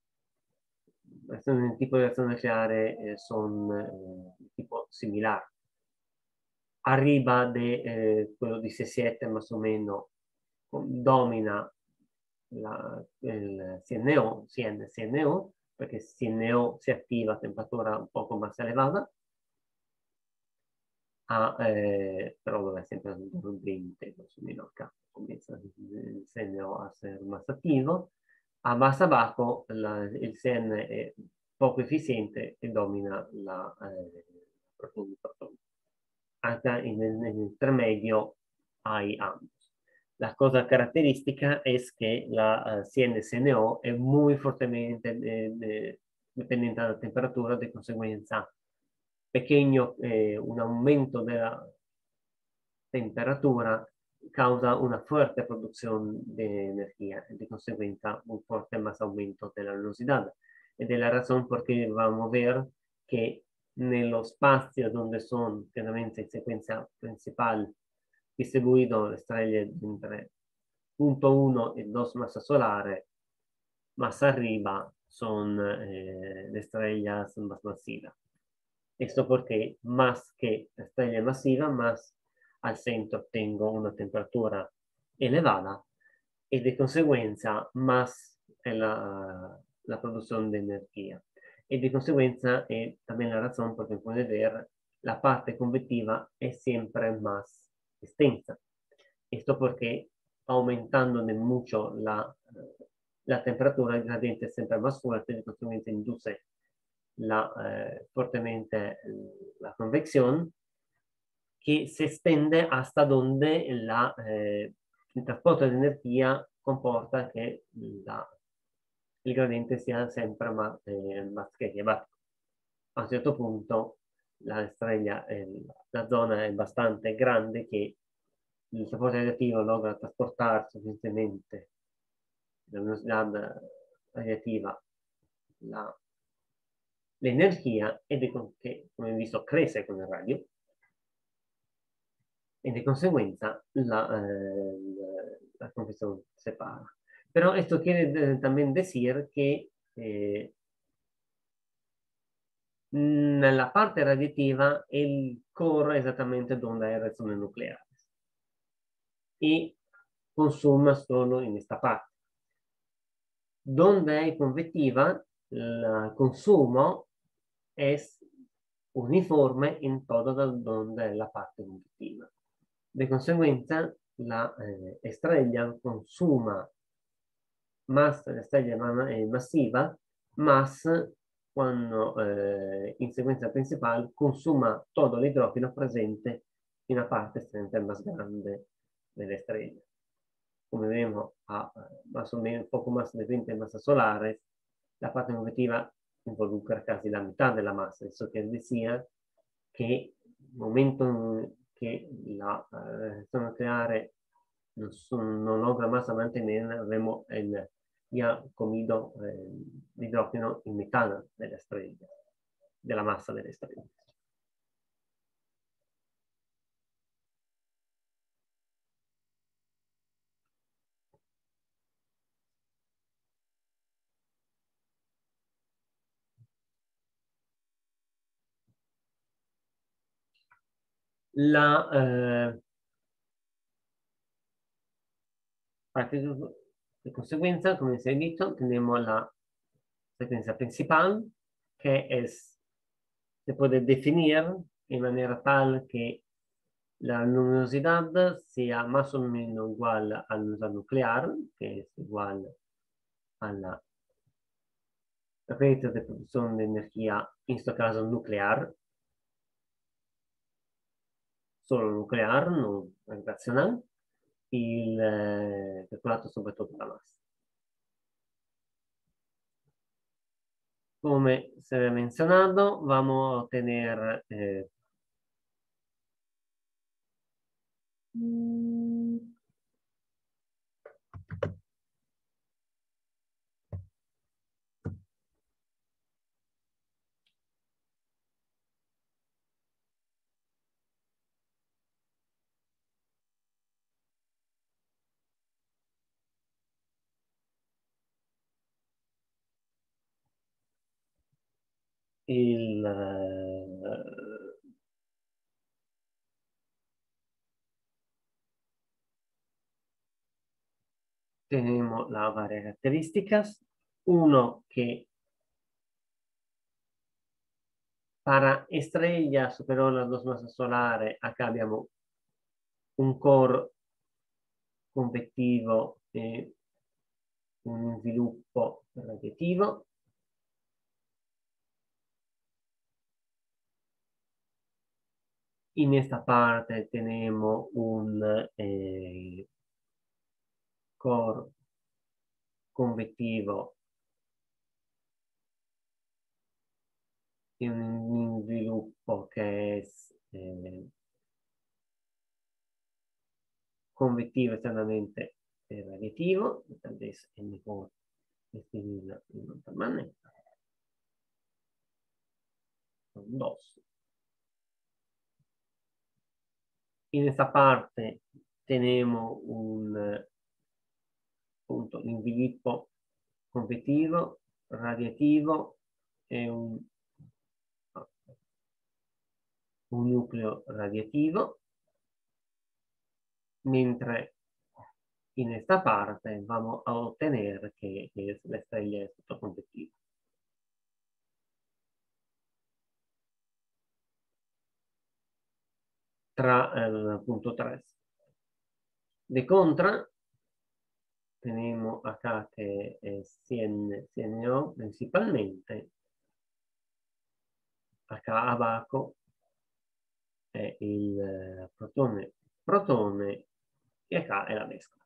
el tipo de reacción nuclear eh, son eh, tipo similar. Arriba de eh, quello diecisiete más o menos domina la, el C N O, C N, C N O, perché C N O si attiva a temperatura un poco más elevada, a, eh, però vabbè, sempre un venti, más o menos acá comienza il C N O a ser más activo. A massa bajo la, il C N è poco efficiente e domina la eh, profondità. Anche in, in intermedio hay ambos. La cosa característica es que la uh, C N C N O è muy fuertemente eh, eh, dependiente dalla temperatura, di conseguenza pequeño, eh, un aumento della temperatura causa una fuerte producción de energía y de consecuencia un fuerte más aumento de la luminosidad. Ed è la razón por qué vamos a ver que nello spazio donde son chiaramente in sequenza principale distribuito le stelle entre punto uno e dos massa solare, más arriba son eh, le estrellas más masivas. Esto porque más que la estrella masiva, más al centro tengo una temperatura elevada y de consecuencia más la, la producción de energía. Y de consecuencia es también la razón por la que puede ver la parte convectiva es siempre más extensa. Esto porque aumentando de mucho la, la temperatura, el gradiente es siempre más fuerte, de consecuencia induce la, eh, fuertemente la convección, que se extiende hasta donde la, eh, il trasporto di energia comporta che la, il gradiente sia sempre ma, eh, más che elevado. A un certo punto la estrella, eh, la zona è abbastanza grande che il trasporto radioattivo logra trasportare sufficientemente la velocidad radioattiva la l'energia ed è che, come visto, cresce con il radio e di conseguenza la, eh, la conversión se para. Pero esto quiere eh, también decir que eh, nella parte radiativa il core è esattamente donde hay reacciones nucleares y consuma solo in questa parte. Donde hay convectiva, il consumo es uniforme in todo donde la parte convectiva. De conseguenza, la eh, estrella consuma más la estrella eh, masiva, más cuando eh, in sequenza principal consuma todo el hidrógeno presente en la parte extremamente más grande de la estrella. Come vemos, a más o menos poco más de veinte masas solares, la parte convectiva involucra casi la mitad de la masa. Eso quiere decir que el momento en que la reacción nuclear no, no logra más mantener, vemos el, ya comido eh, hidrógeno en mitad de la estrella, de la masa de la estrella. La eh, parte de consecuencia, como se ha dicho, tenemos la secuencia principal, que es, se puede definir de manera tal que la luminosidad sea más o menos igual a la luminosidad nuclear, que es igual a la rete de producción de energía, en este caso nuclear, solo nuclear, no gravitazionale, il eh, calcolato soprattutto da massa. Come se había mencionado, vamos a tener eh, il eh, tenemos las varias características. Uno, que para estrellas superior a las dos masas solares, acá abbiamo un core convectivo eh, un sviluppo radiativo. En esta parte tenemos un eh, core convettivo e un sviluppo che è eh, convettivo esternamente e radiativo. Adesso è mejor escribirlo en otra manera. Son dos. En esta parte tenemos un punto, un sviluppo convettivo, radiativo e un, un nucleo radiativo, mentre en esta parte vamos a obtener que es la estrella de fotoconvectiva. Tra el punto tres. De contra, tenemos acá que es cien, cien O principalmente. Acá abajo è il protone, protone e acá è la mescola.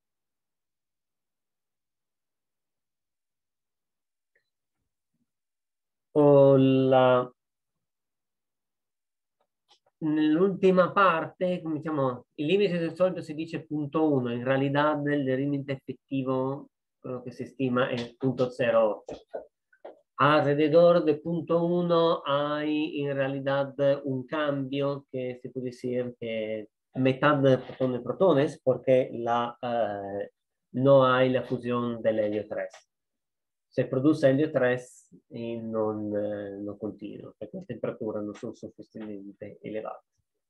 O la nell'ultima parte, come diciamo, il limite del solito si dice punto uno, in realtà il limite effettivo, quello che si stima è punto zero otto. Alrededor del punto uno hay en realidad un cambio que se puede decir que mitad de protones-protones porque la, eh, no hay la fusión del helio tres. Se produce helio tres y non, eh, non continua, perché le temperature non sono sufficientemente elevate.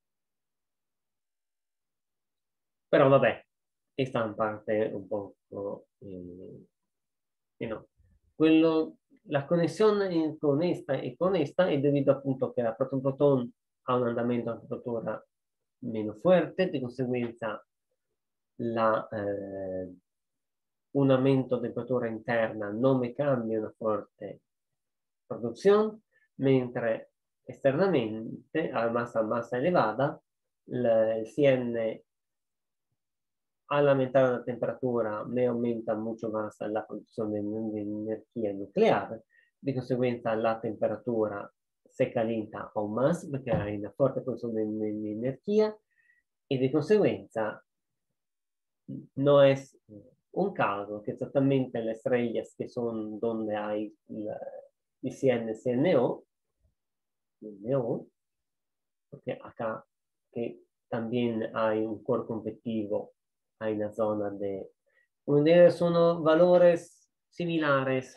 Però vabbè, questa è una parte un po'... Eh, eh no. Quello, la conexión con esta y con esta es debido appunto que la proton-proton ha un andamento a temperatura meno fuerte, di conseguenza la, eh, un aumento de temperatura interna non me cambia una fuerte producción, mentre esternamente, a masa, masa elevada, el cien al aumentar la temperatura me aumenta mucho más la producción de, de energía nuclear, de consecuencia la temperatura se calienta aún más porque hay una fuerte producción de, de, de energía y de consecuencia no es un caso que exactamente las estrellas que son donde hay la, el cien C N O, N O, porque acá que también hay un core competitivo, hay una zona de... Son valores similares.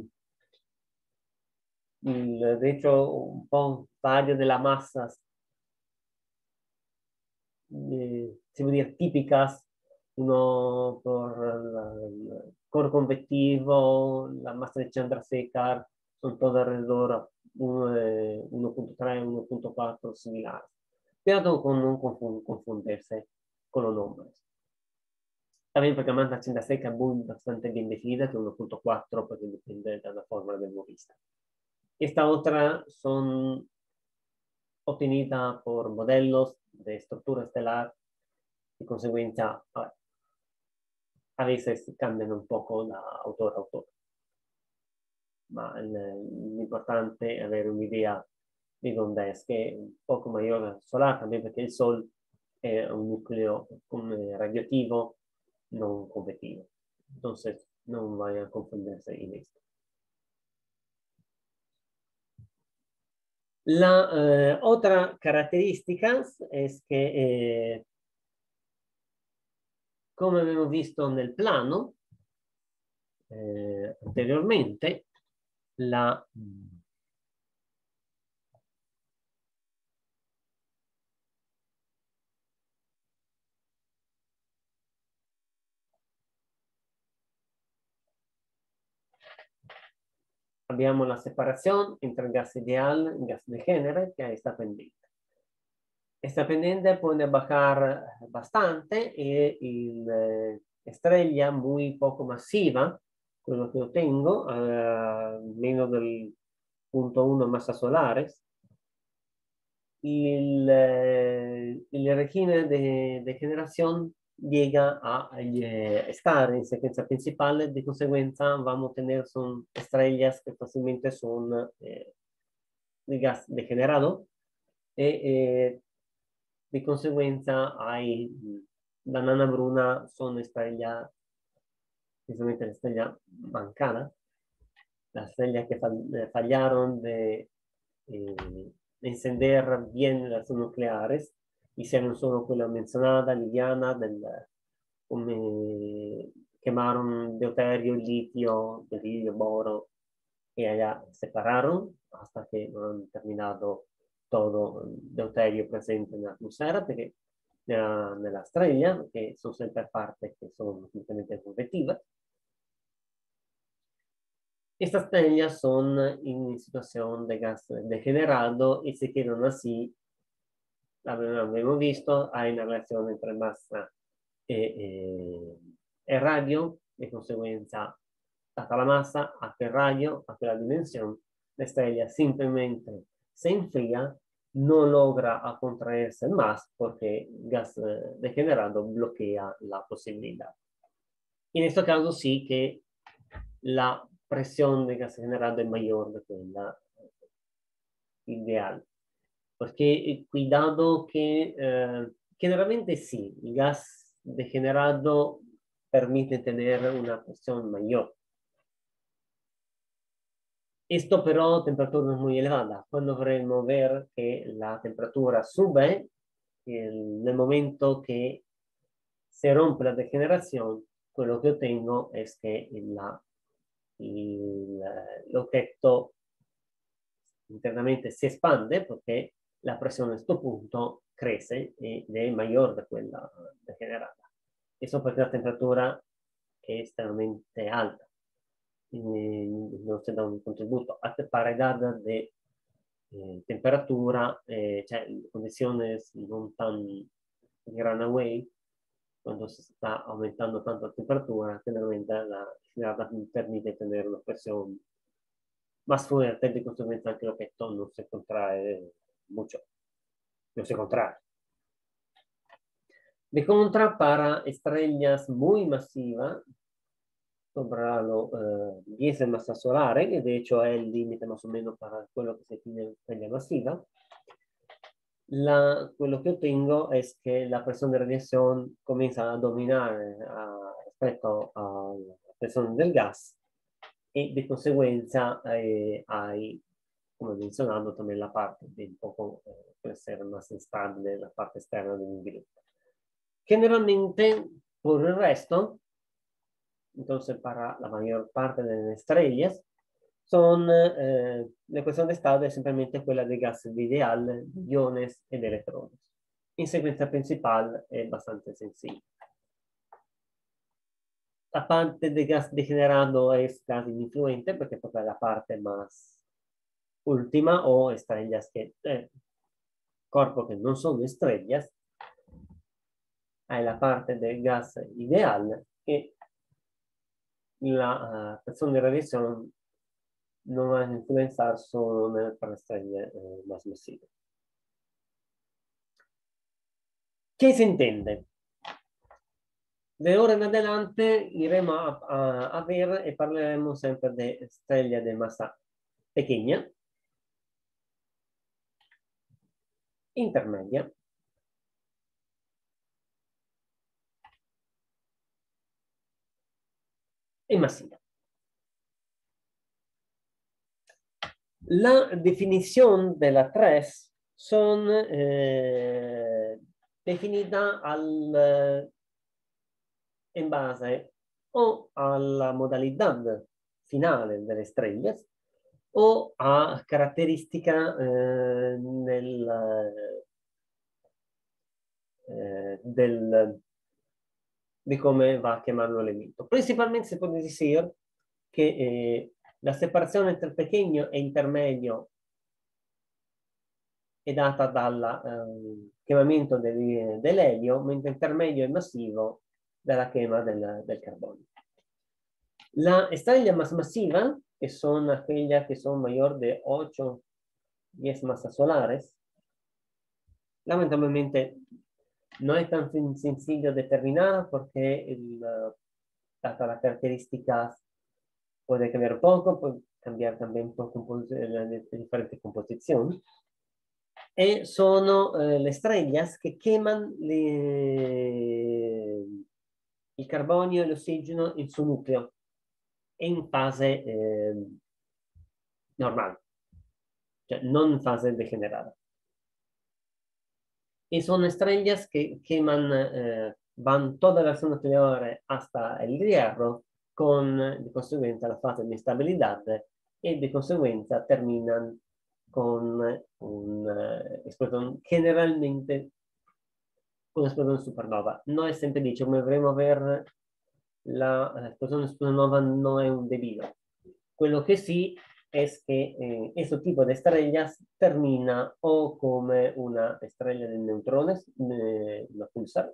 De hecho, un po' vario de las masas, eh, se puede decir típicas, uno por el core convectivo, la masa de Chandrasekhar, son todas alrededor a uno punto tres, uno punto cuatro similares. Cuidado con no confundirse con los nombres. También porque la Chandrasekhar es muy bastante bien definida, que uno punto cuatro, porque depende de la fórmula del movista. Esta otra son obtenidas por modelos de estructura estelar y consecuencia a, a veces cambian un poco da autor a autor. Ma l'importante è avere un'idea di dónde es, che è un poco mayor al solar, también perché il Sol è un nucleo radioattivo non convectivo. Entonces, no vayan a confundirse en esto. La eh, otra característica es que, eh, come abbiamo visto nel plano eh, anteriormente, la abbiamo la separazione entre gas ideal y gas de genere que está pendiente. Esta pendiente puede bajar bastante y el, estrella muy poco masiva, quello che ottengo, eh, meno del punto uno massa solares, el, el régimen de, de generación llega a eh, estar en secuencia principal, de consecuencia vamos a tener son estrellas que fácilmente son eh, de gas degenerado, y eh, de consecuencia hay la nana bruna son estrellas, precisamente la estrella mancada, las estrellas que fallaron de eh, encender bien las nucleares, hicieron solo quella menzionata, liviana, del, come quemaron deuterio, litio, berilio, boro, y allá separaron hasta que no han terminado todo el deuterio presente en la atmósfera, perché nella, nella estrella, che sono sempre parti che sono completamente convectivas. Estas estrellas son en situación de gas degenerado y se quedan así. Abbiamo visto, hay una relazione entre massa e, e, e radio, di conseguenza, data la massa, a quel radio, a quella dimensione, la estrella simplemente se enfría, no logra a contraerse más porque el gas degenerado bloquea la posibilidad. En este caso sí que la presión de gas generado es mayor de quella ideal. Porque cuidado que eh, generalmente sí, el gas degenerado permite tener una presión mayor. Esto pero a temperatura muy elevada. Cuando dovremmo ver que la temperatura sube, en el momento que se rompe la degeneración, quello che ottengo es que l'oggetto internamente si expande porque la presión en este punto crece y es mayor de quella degenerada. Eso porque la temperatura es extremadamente alta. No se da un contributo a paridad de eh, temperatura, eh, cioè condiciones non tan gran away, cuando se está aumentando tanto la temperatura, generalmente la generada permite tener una presión más fuerte, de consecuencia que el objeto no se contrae mucho, no se contrae. De contra, para estrellas muy masivas, sobre los eh, diez masa solare, que de hecho es el límite más o menos para quello che si tiene estrella masiva, la, quello che ottengo es que la presión de radiación comienza a dominar a, respecto a la presión del gas y de consecuencia eh, hay, como mencionando, también la parte de un poco eh, puede ser más instable la parte externa del grupo. Generalmente, por el resto, entonces para la mayor parte de las estrellas, son eh, la cuestión de estado es simplemente quella de gas ideal, de iones y de electrones. En secuencia principal es bastante sencillo. La parte de gas degenerado es casi influente porque toca la parte más última o estrellas que, eh, cuerpos que no son estrellas. Hay la parte del gas ideal que la uh, presión de radiación no va a influenciar solo para estrellas eh, más masivas. ¿Qué se entiende? De ahora en adelante iremos a, a, a ver y hablaremos siempre de estrellas de masa pequeña, intermedia, y masiva. La definición de las tres son eh, definidas al, eh, en base o a la modalidad final de las estrellas o a característica eh, nel, eh, del, de cómo va a quemar el elemento. Principalmente se puede decir que eh, la separación entre el pequeño e intermedio è data dal eh, quemamiento del, dell'elio, mentre intermedio e massivo de la quema del, del carbonio. La estrella más masiva, que son aquellas que son mayor de ocho, diez masas solares, lamentablemente no es tan sencillo determinar porque el, las características puede cambiar poco, puede cambiar también por la diferente composición. E sono eh, le estrellas che queman le, il carbonio e l'ossigeno in suo nucleo in fase eh, normale, cioè non in fase degenerata. Y son estrellas que queman, eh, van toda la zona nuclear hasta el hierro, con de consecuencia la fase de estabilidad, y de consecuencia terminan con una explosión, generalmente una explosión supernova. No es siempre dicho, como veremos ver, la explosión supernova no es un debido. Quello che sì es que eh, ese tipo de estrellas termina o come una estrella de neutrones, eh, una pulsar,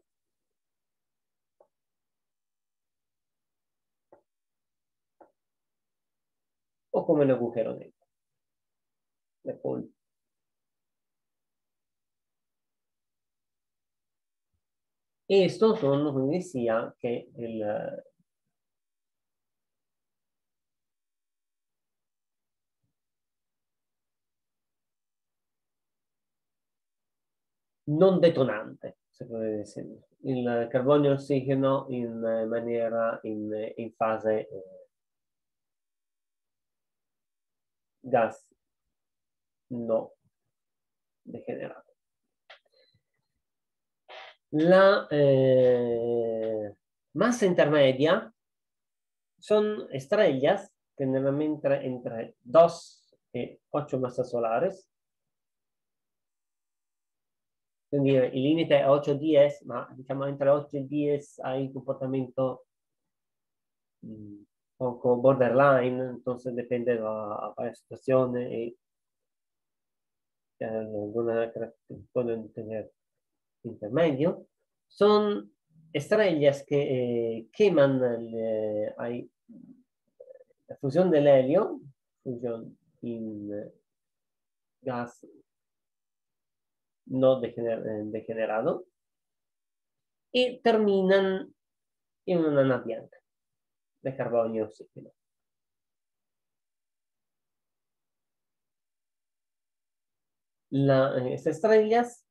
o come un agujero negro. E estos son, como decía, que el, non detonante, se può dire. Il carbonio e l'ossigeno in maniera, in, in fase eh, gas no degenerato. La eh, masa intermedia son estrellas generalmente entre dos y ocho masas solares. Quindi il limite è ocho diez, ma diciamo entre ocho y diez hay un comportamiento un poco borderline, entonces depende de la, la situación y eh, alguna característica pueden tener intermedio. Son estrellas que eh, queman el, hay la fusión del helio, fusión in gas no degener degenerado, y terminan en una nana bianca de carbonio y oxígeno. La, estas estrellas,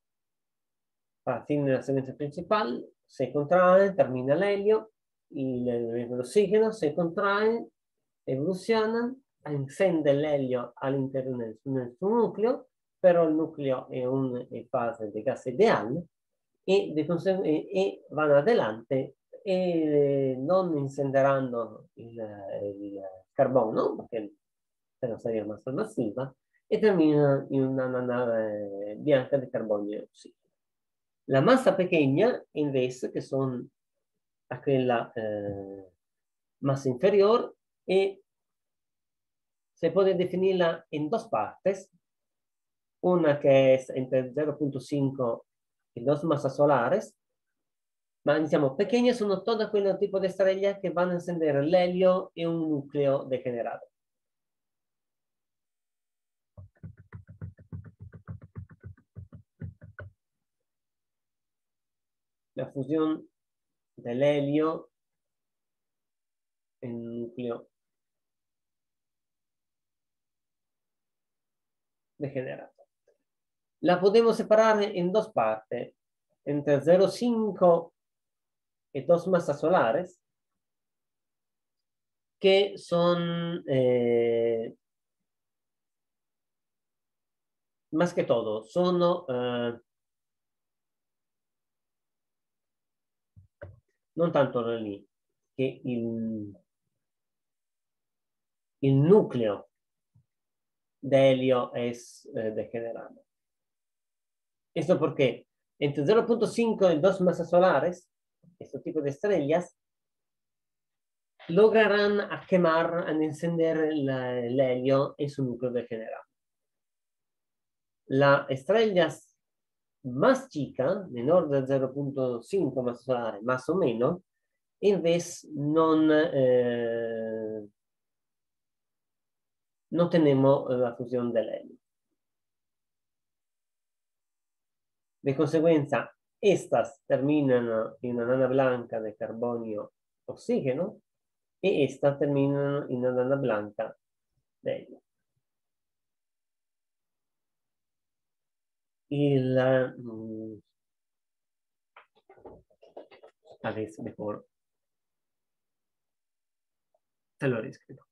a fin de la secuencia principal, se contraen, termina el helio y el, el oxígeno se contraen, evolucionan, enciende el helio all'interno del, del suo nucleo, però il nucleo è un, in fase di gas ideale e, e, e vanno adelante e non incenderanno il, il carbonio, perché se no sarebbe massa massiva, e terminano in una nave bianca di carbonio e ossigeno. La masa pequeña, en vez, que son aquella eh, masa inferior, y se puede definirla en dos partes. Una que es entre cero punto cinco y dos masas solares. Ma diciamo, pequeñas sono todo aquel tipo de estrellas que van a encender el helio y un núcleo degenerado. La fusión del helio en núcleo degenerado. La podemos separar en dos partes, entre cero punto cinco y dos masas solares, que son eh, más que todo, sono eh, non tanto lì, che il, il nucleo de helio es eh, degenerado. Esto porque entre cero punto cinco y dos masas solares, este tipo de estrellas, lograrán a quemar, a encender el, el helio en su núcleo degenerado. Las estrellas más chica, menor de zero punto cinco masa solare, más o menos, en vez non, eh, no tenemos la fusión del helio. De consecuencia, estas terminan en una nana blanca de carbonio oxígeno y estas terminan en una nana blanca de helio. Il, mm, adesso mejor te lo riscrivo.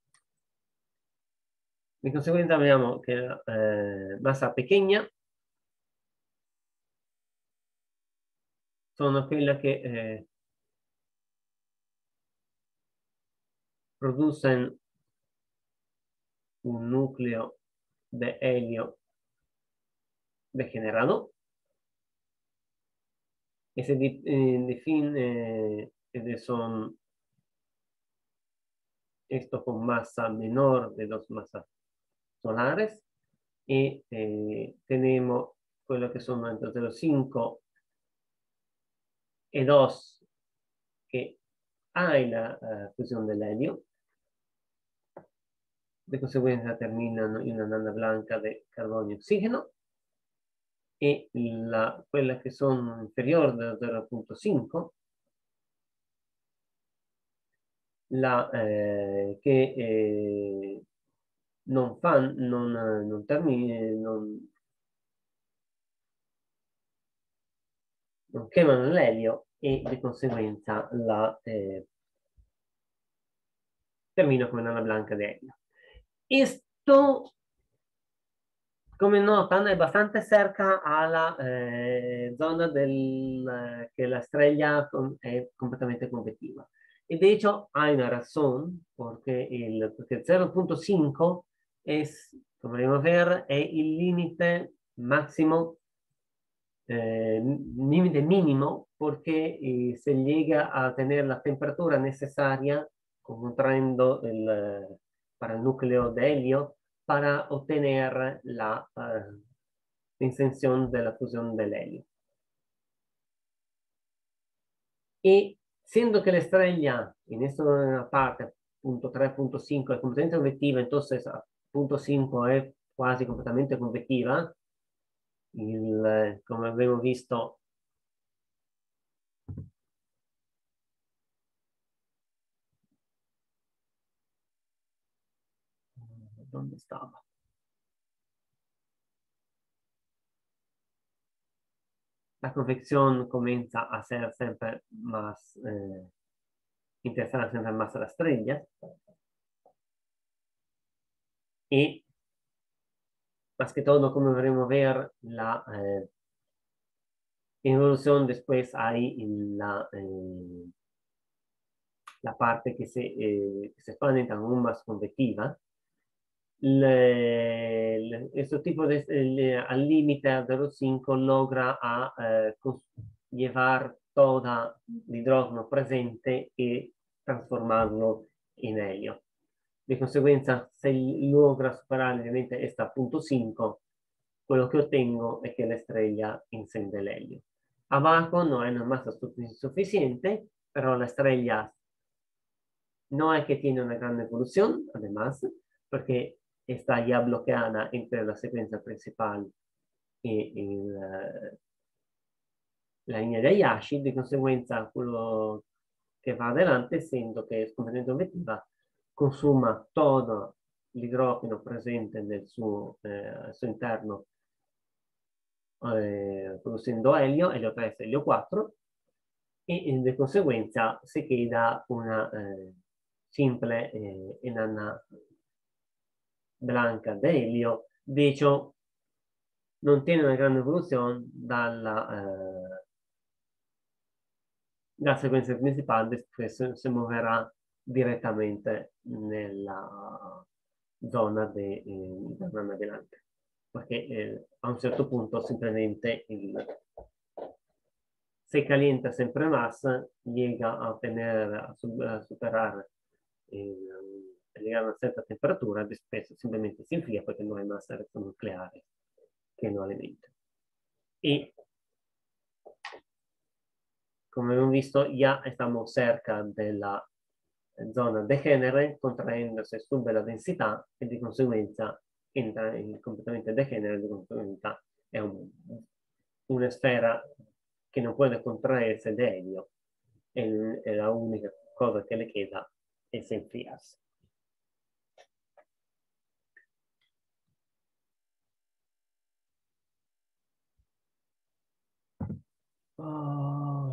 Di conseguenza abbiamo che la eh, massa pequeña sono quelle che eh, producen un nucleo de helio degenerado y se di, eh, define eh, son esto con masa menor de dos masas solares y eh, tenemos quello che sono entre zero punto cinco e dos che hay la uh, fusión del helio. De consecuencia terminano in una nana blanca de carbonio oxígeno e la, quella che sono inferiori dello zero punto cinque la, eh, che eh, non, fan, non, non, termine, non, non quemano l'elio e di conseguenza la eh, termina come nana blanca di helio. Esto, come notan, è bastante cerca alla eh, zona del, eh, che la estrella è completamente convectiva. Y de hecho hay una razón, porque el, porque el zero punto cinco es, como podemos ver, es el límite máximo, eh, límite mínimo, porque eh, se llega a tener la temperatura necesaria, contraendo el, eh, para el núcleo de helio, para obtener la uh, extensión de la fusión del helio. Y siendo que la estrella en esta parte, punto tres punto cinco, es completamente convectiva, entonces a punto cinco es quasi completamente convectiva, il, come abbiamo visto, ¿dónde estaba? La convección comienza a ser siempre más eh, interesante, siempre más a la estrella. Y más que todo, como veremos ver, la eh, evolución después hay la, eh, la parte que se, eh, que se expande aún más convectiva. Este tipo de, le, al límite de zero punto cinco logra a eh, llevar todo el hidrógeno presente y transformarlo en helio. De consecuencia, se logra superar ovviamente este punto cinco, quello che ottengo è che la estrella enciende el helio. Abajo no hay una masa suficiente, pero la estrella no es que tiene una gran evolución, además, porque está ya bloqueada entre la secuencia principal y, y la, la línea de Hayashi. De consecuencia, quello che va adelante, essendo che è completamente convettiva, consuma todo l'idrogeno presente nel suo, eh, al suo interno, eh, producendo helio, helio tre, helio quattro, e di conseguenza si queda una eh, simple eh, enana blanca de helio. De hecho, non tiene una grande evoluzione dalla, eh, dalla sequenza principale, después si muoverà direttamente nella zona de, eh, della nana blanca, perché eh, a un certo punto simplemente il, se calienta sempre más, llega a, tener, a, a superar eh, a llegar a una cierta temperatura, después simplemente se enfría porque no hay más reacción nucleares que no alimenten. Y Como hemos visto, ya estamos cerca de la zona de genere, contraendosi sube la densità e di conseguenza entra in completamente de genere, di conseguenza è un, una sfera che non può contraersi de helio, e, e la unica cosa che le queda es enfriarse. Oh.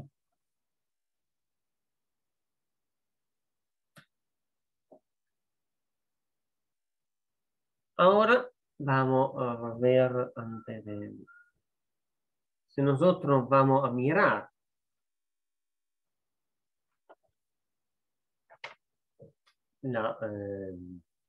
Ahora vamos a ver antes de... Si nosotros vamos a mirar la, eh,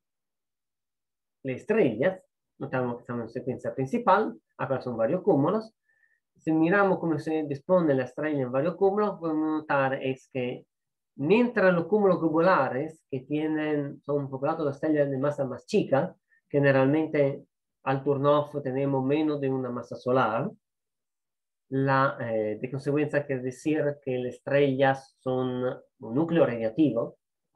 las estrellas, notamos que estamos en secuencia principal, acá son varios cúmulos. Si miramos cómo se dispone la estrella en varios cúmulos, podemos notar es que mientras los cúmulos cubulares, que tienen, son poblados de estrellas de masa más chica, generalmente al turno-off tenemos menos de una masa solar, la, eh, de consecuencia quiere decir que las estrellas son un núcleo radiativo,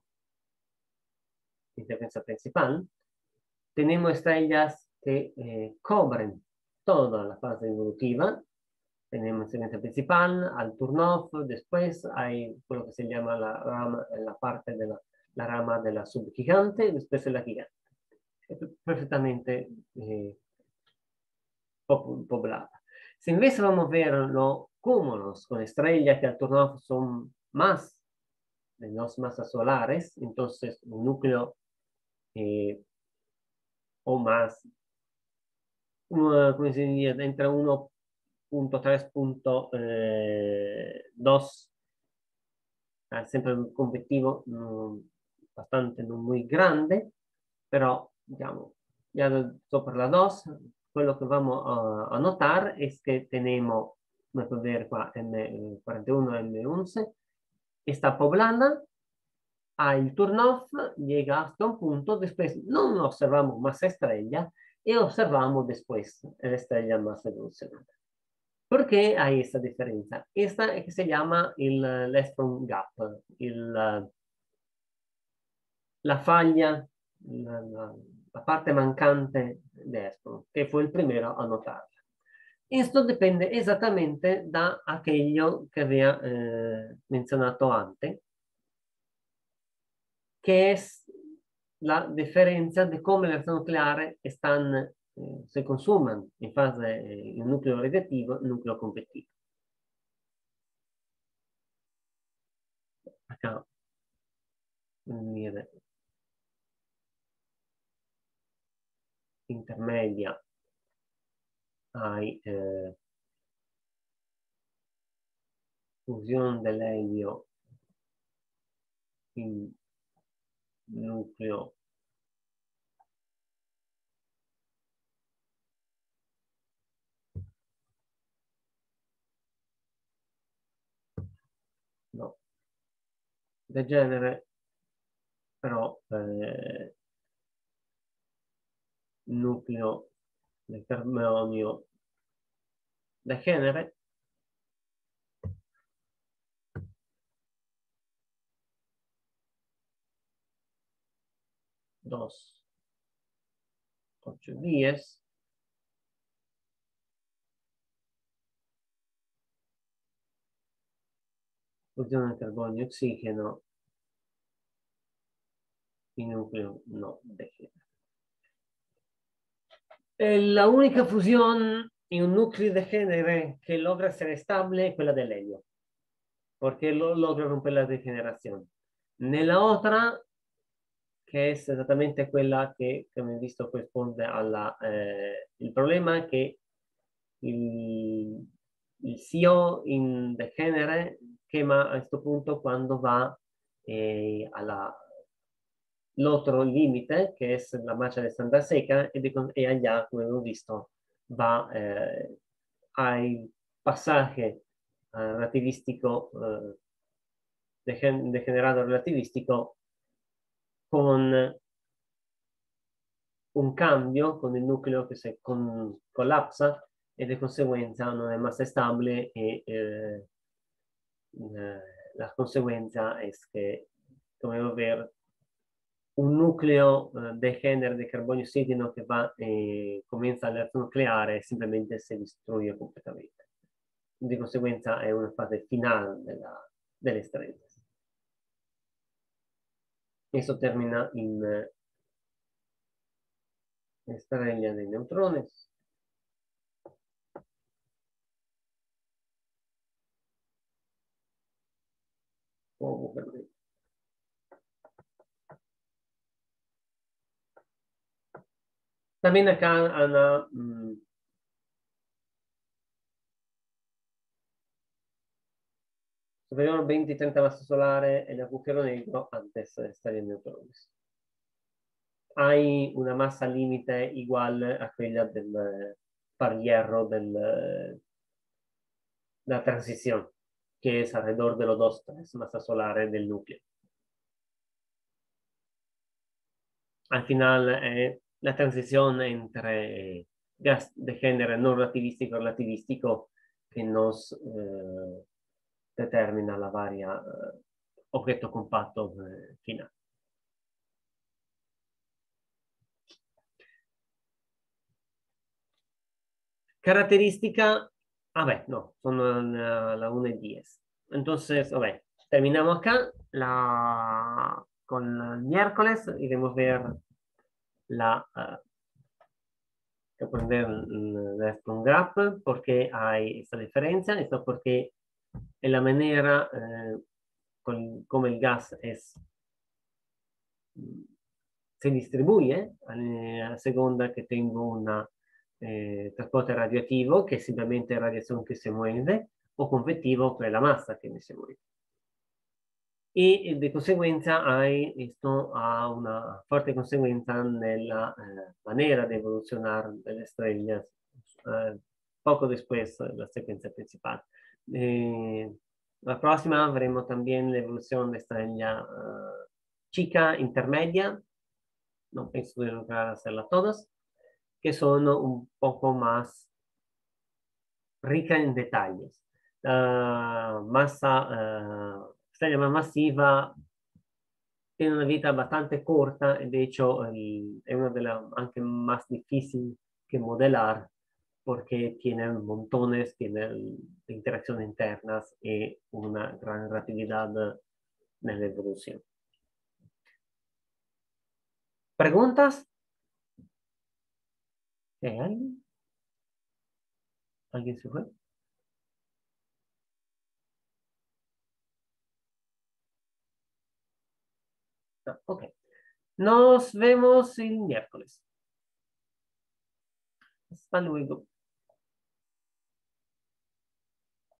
en secuencia principal. Tenemos estrellas que eh, cubren toda la fase evolutiva. Tenemos secuencia principal, al turn-off, después hay lo que se llama la rama, la parte de la, la rama de la subgigante, después de la gigante. Es perfectamente eh, poblada. Si en vez vamos a ver los cúmulos con estrellas que al turno son más de dos masas solares, entonces un núcleo eh, o más, uno, ¿cómo se diría? Entre uno punto tres punto dos, sempre un convettivo mh, bastante non muy grande, però diciamo, ya sopra la dos, quello che vamos a, a notar es que tenemos, como pueden ver qua, emme quarantuno, emme once, está poblada, al turn-off llega hasta un punto, después no observamos más estrellas y observamos después la estrella más evolucionada. ¿Por qué hay esta diferencia? Esta es que se llama el Lestrom Gap, el, la falla, la, la, la, parte mancante de Espron, que fue el primero a notarla. Esto depende exactamente de aquello que había eh, mencionado antes, que es la diferencia de cómo las nucleares están, eh, se consuman en fase eh, en núcleo radiativo y núcleo competitivo. Acá, mire, intermedia, hay eh, fusión del helio in núcleo no del genere, però eh, nucleo del fermione del genere dos ocho diez fusione carbonio oxígeno y núcleo no de genere. La única fusión en un núcleo de genere que logra ser estable es quella del helio, porque lo logra romper la degeneración. Nella otra, que es exactamente quella che, come visto, corrisponde alla... Eh, il problema è che il, il C I O in de genere quema a questo punto quando va eh, alla l'altro limite, che è la marcia de Santa Seca, e, de, e allá, come abbiamo visto, va eh, al pasaje eh, relativistico, eh, degenerado relativistico, con un cambio, con il nucleo che si con, colapsa e di conseguenza non è massa stabile e eh, eh, la consecuencia es que debemos ver un núcleo eh, de género de carbonio citino que va, eh, comienza alerta nucleare e simplemente se destruye completamente. Di conseguenza è una fase finale della, delle estrellas. Eso termina in eh, estrella dei neutrones. Oh, también acá, Ana, mmm, superior veinte treinta massa solare el agujero negro antes de estar en neutrones. Hay una massa límite igual a quella del eh, par hierro del, eh, la transición, que es alrededor de los dos tres masa solares del núcleo. Al final, eh, la transición entre gas de género no relativístico y relativístico que nos eh, determina la varia eh, objeto compacto eh, final. Característica, a ver, no, son la, la una y diez. Entonces, a ver, terminamos acá la, con el miércoles, iremos a ver la, uh, aprender el Stone Graph, porque hay esta diferencia, esto porque es la manera eh, con, como el gas es, se distribuye eh, a seconda que tengo un eh, transporte radioattivo, che è semplicemente radiazione che si muove, o convettivo, che è la massa che mi si muove. E di conseguenza hai, esto ha una forte conseguenza nella eh, manera di evoluzionare delle estrellas eh, poco después la sequenza principale. Eh, la prossima avremo también la evolución de estrella uh, chica intermedia, no penso de lograr hacerla todas, que son un poco más rica en detalles. Uh, massa, uh, estrella más masiva tiene una vita bastante corta e de hecho el, es una de las anche más difíciles que modelar porque tiene montones, tiene interacciones internas y una gran relatividad en la evolución. ¿Preguntas? ¿Hay alguien? ¿Alguien se fue? No, ok. Nos vemos el miércoles. Hasta luego.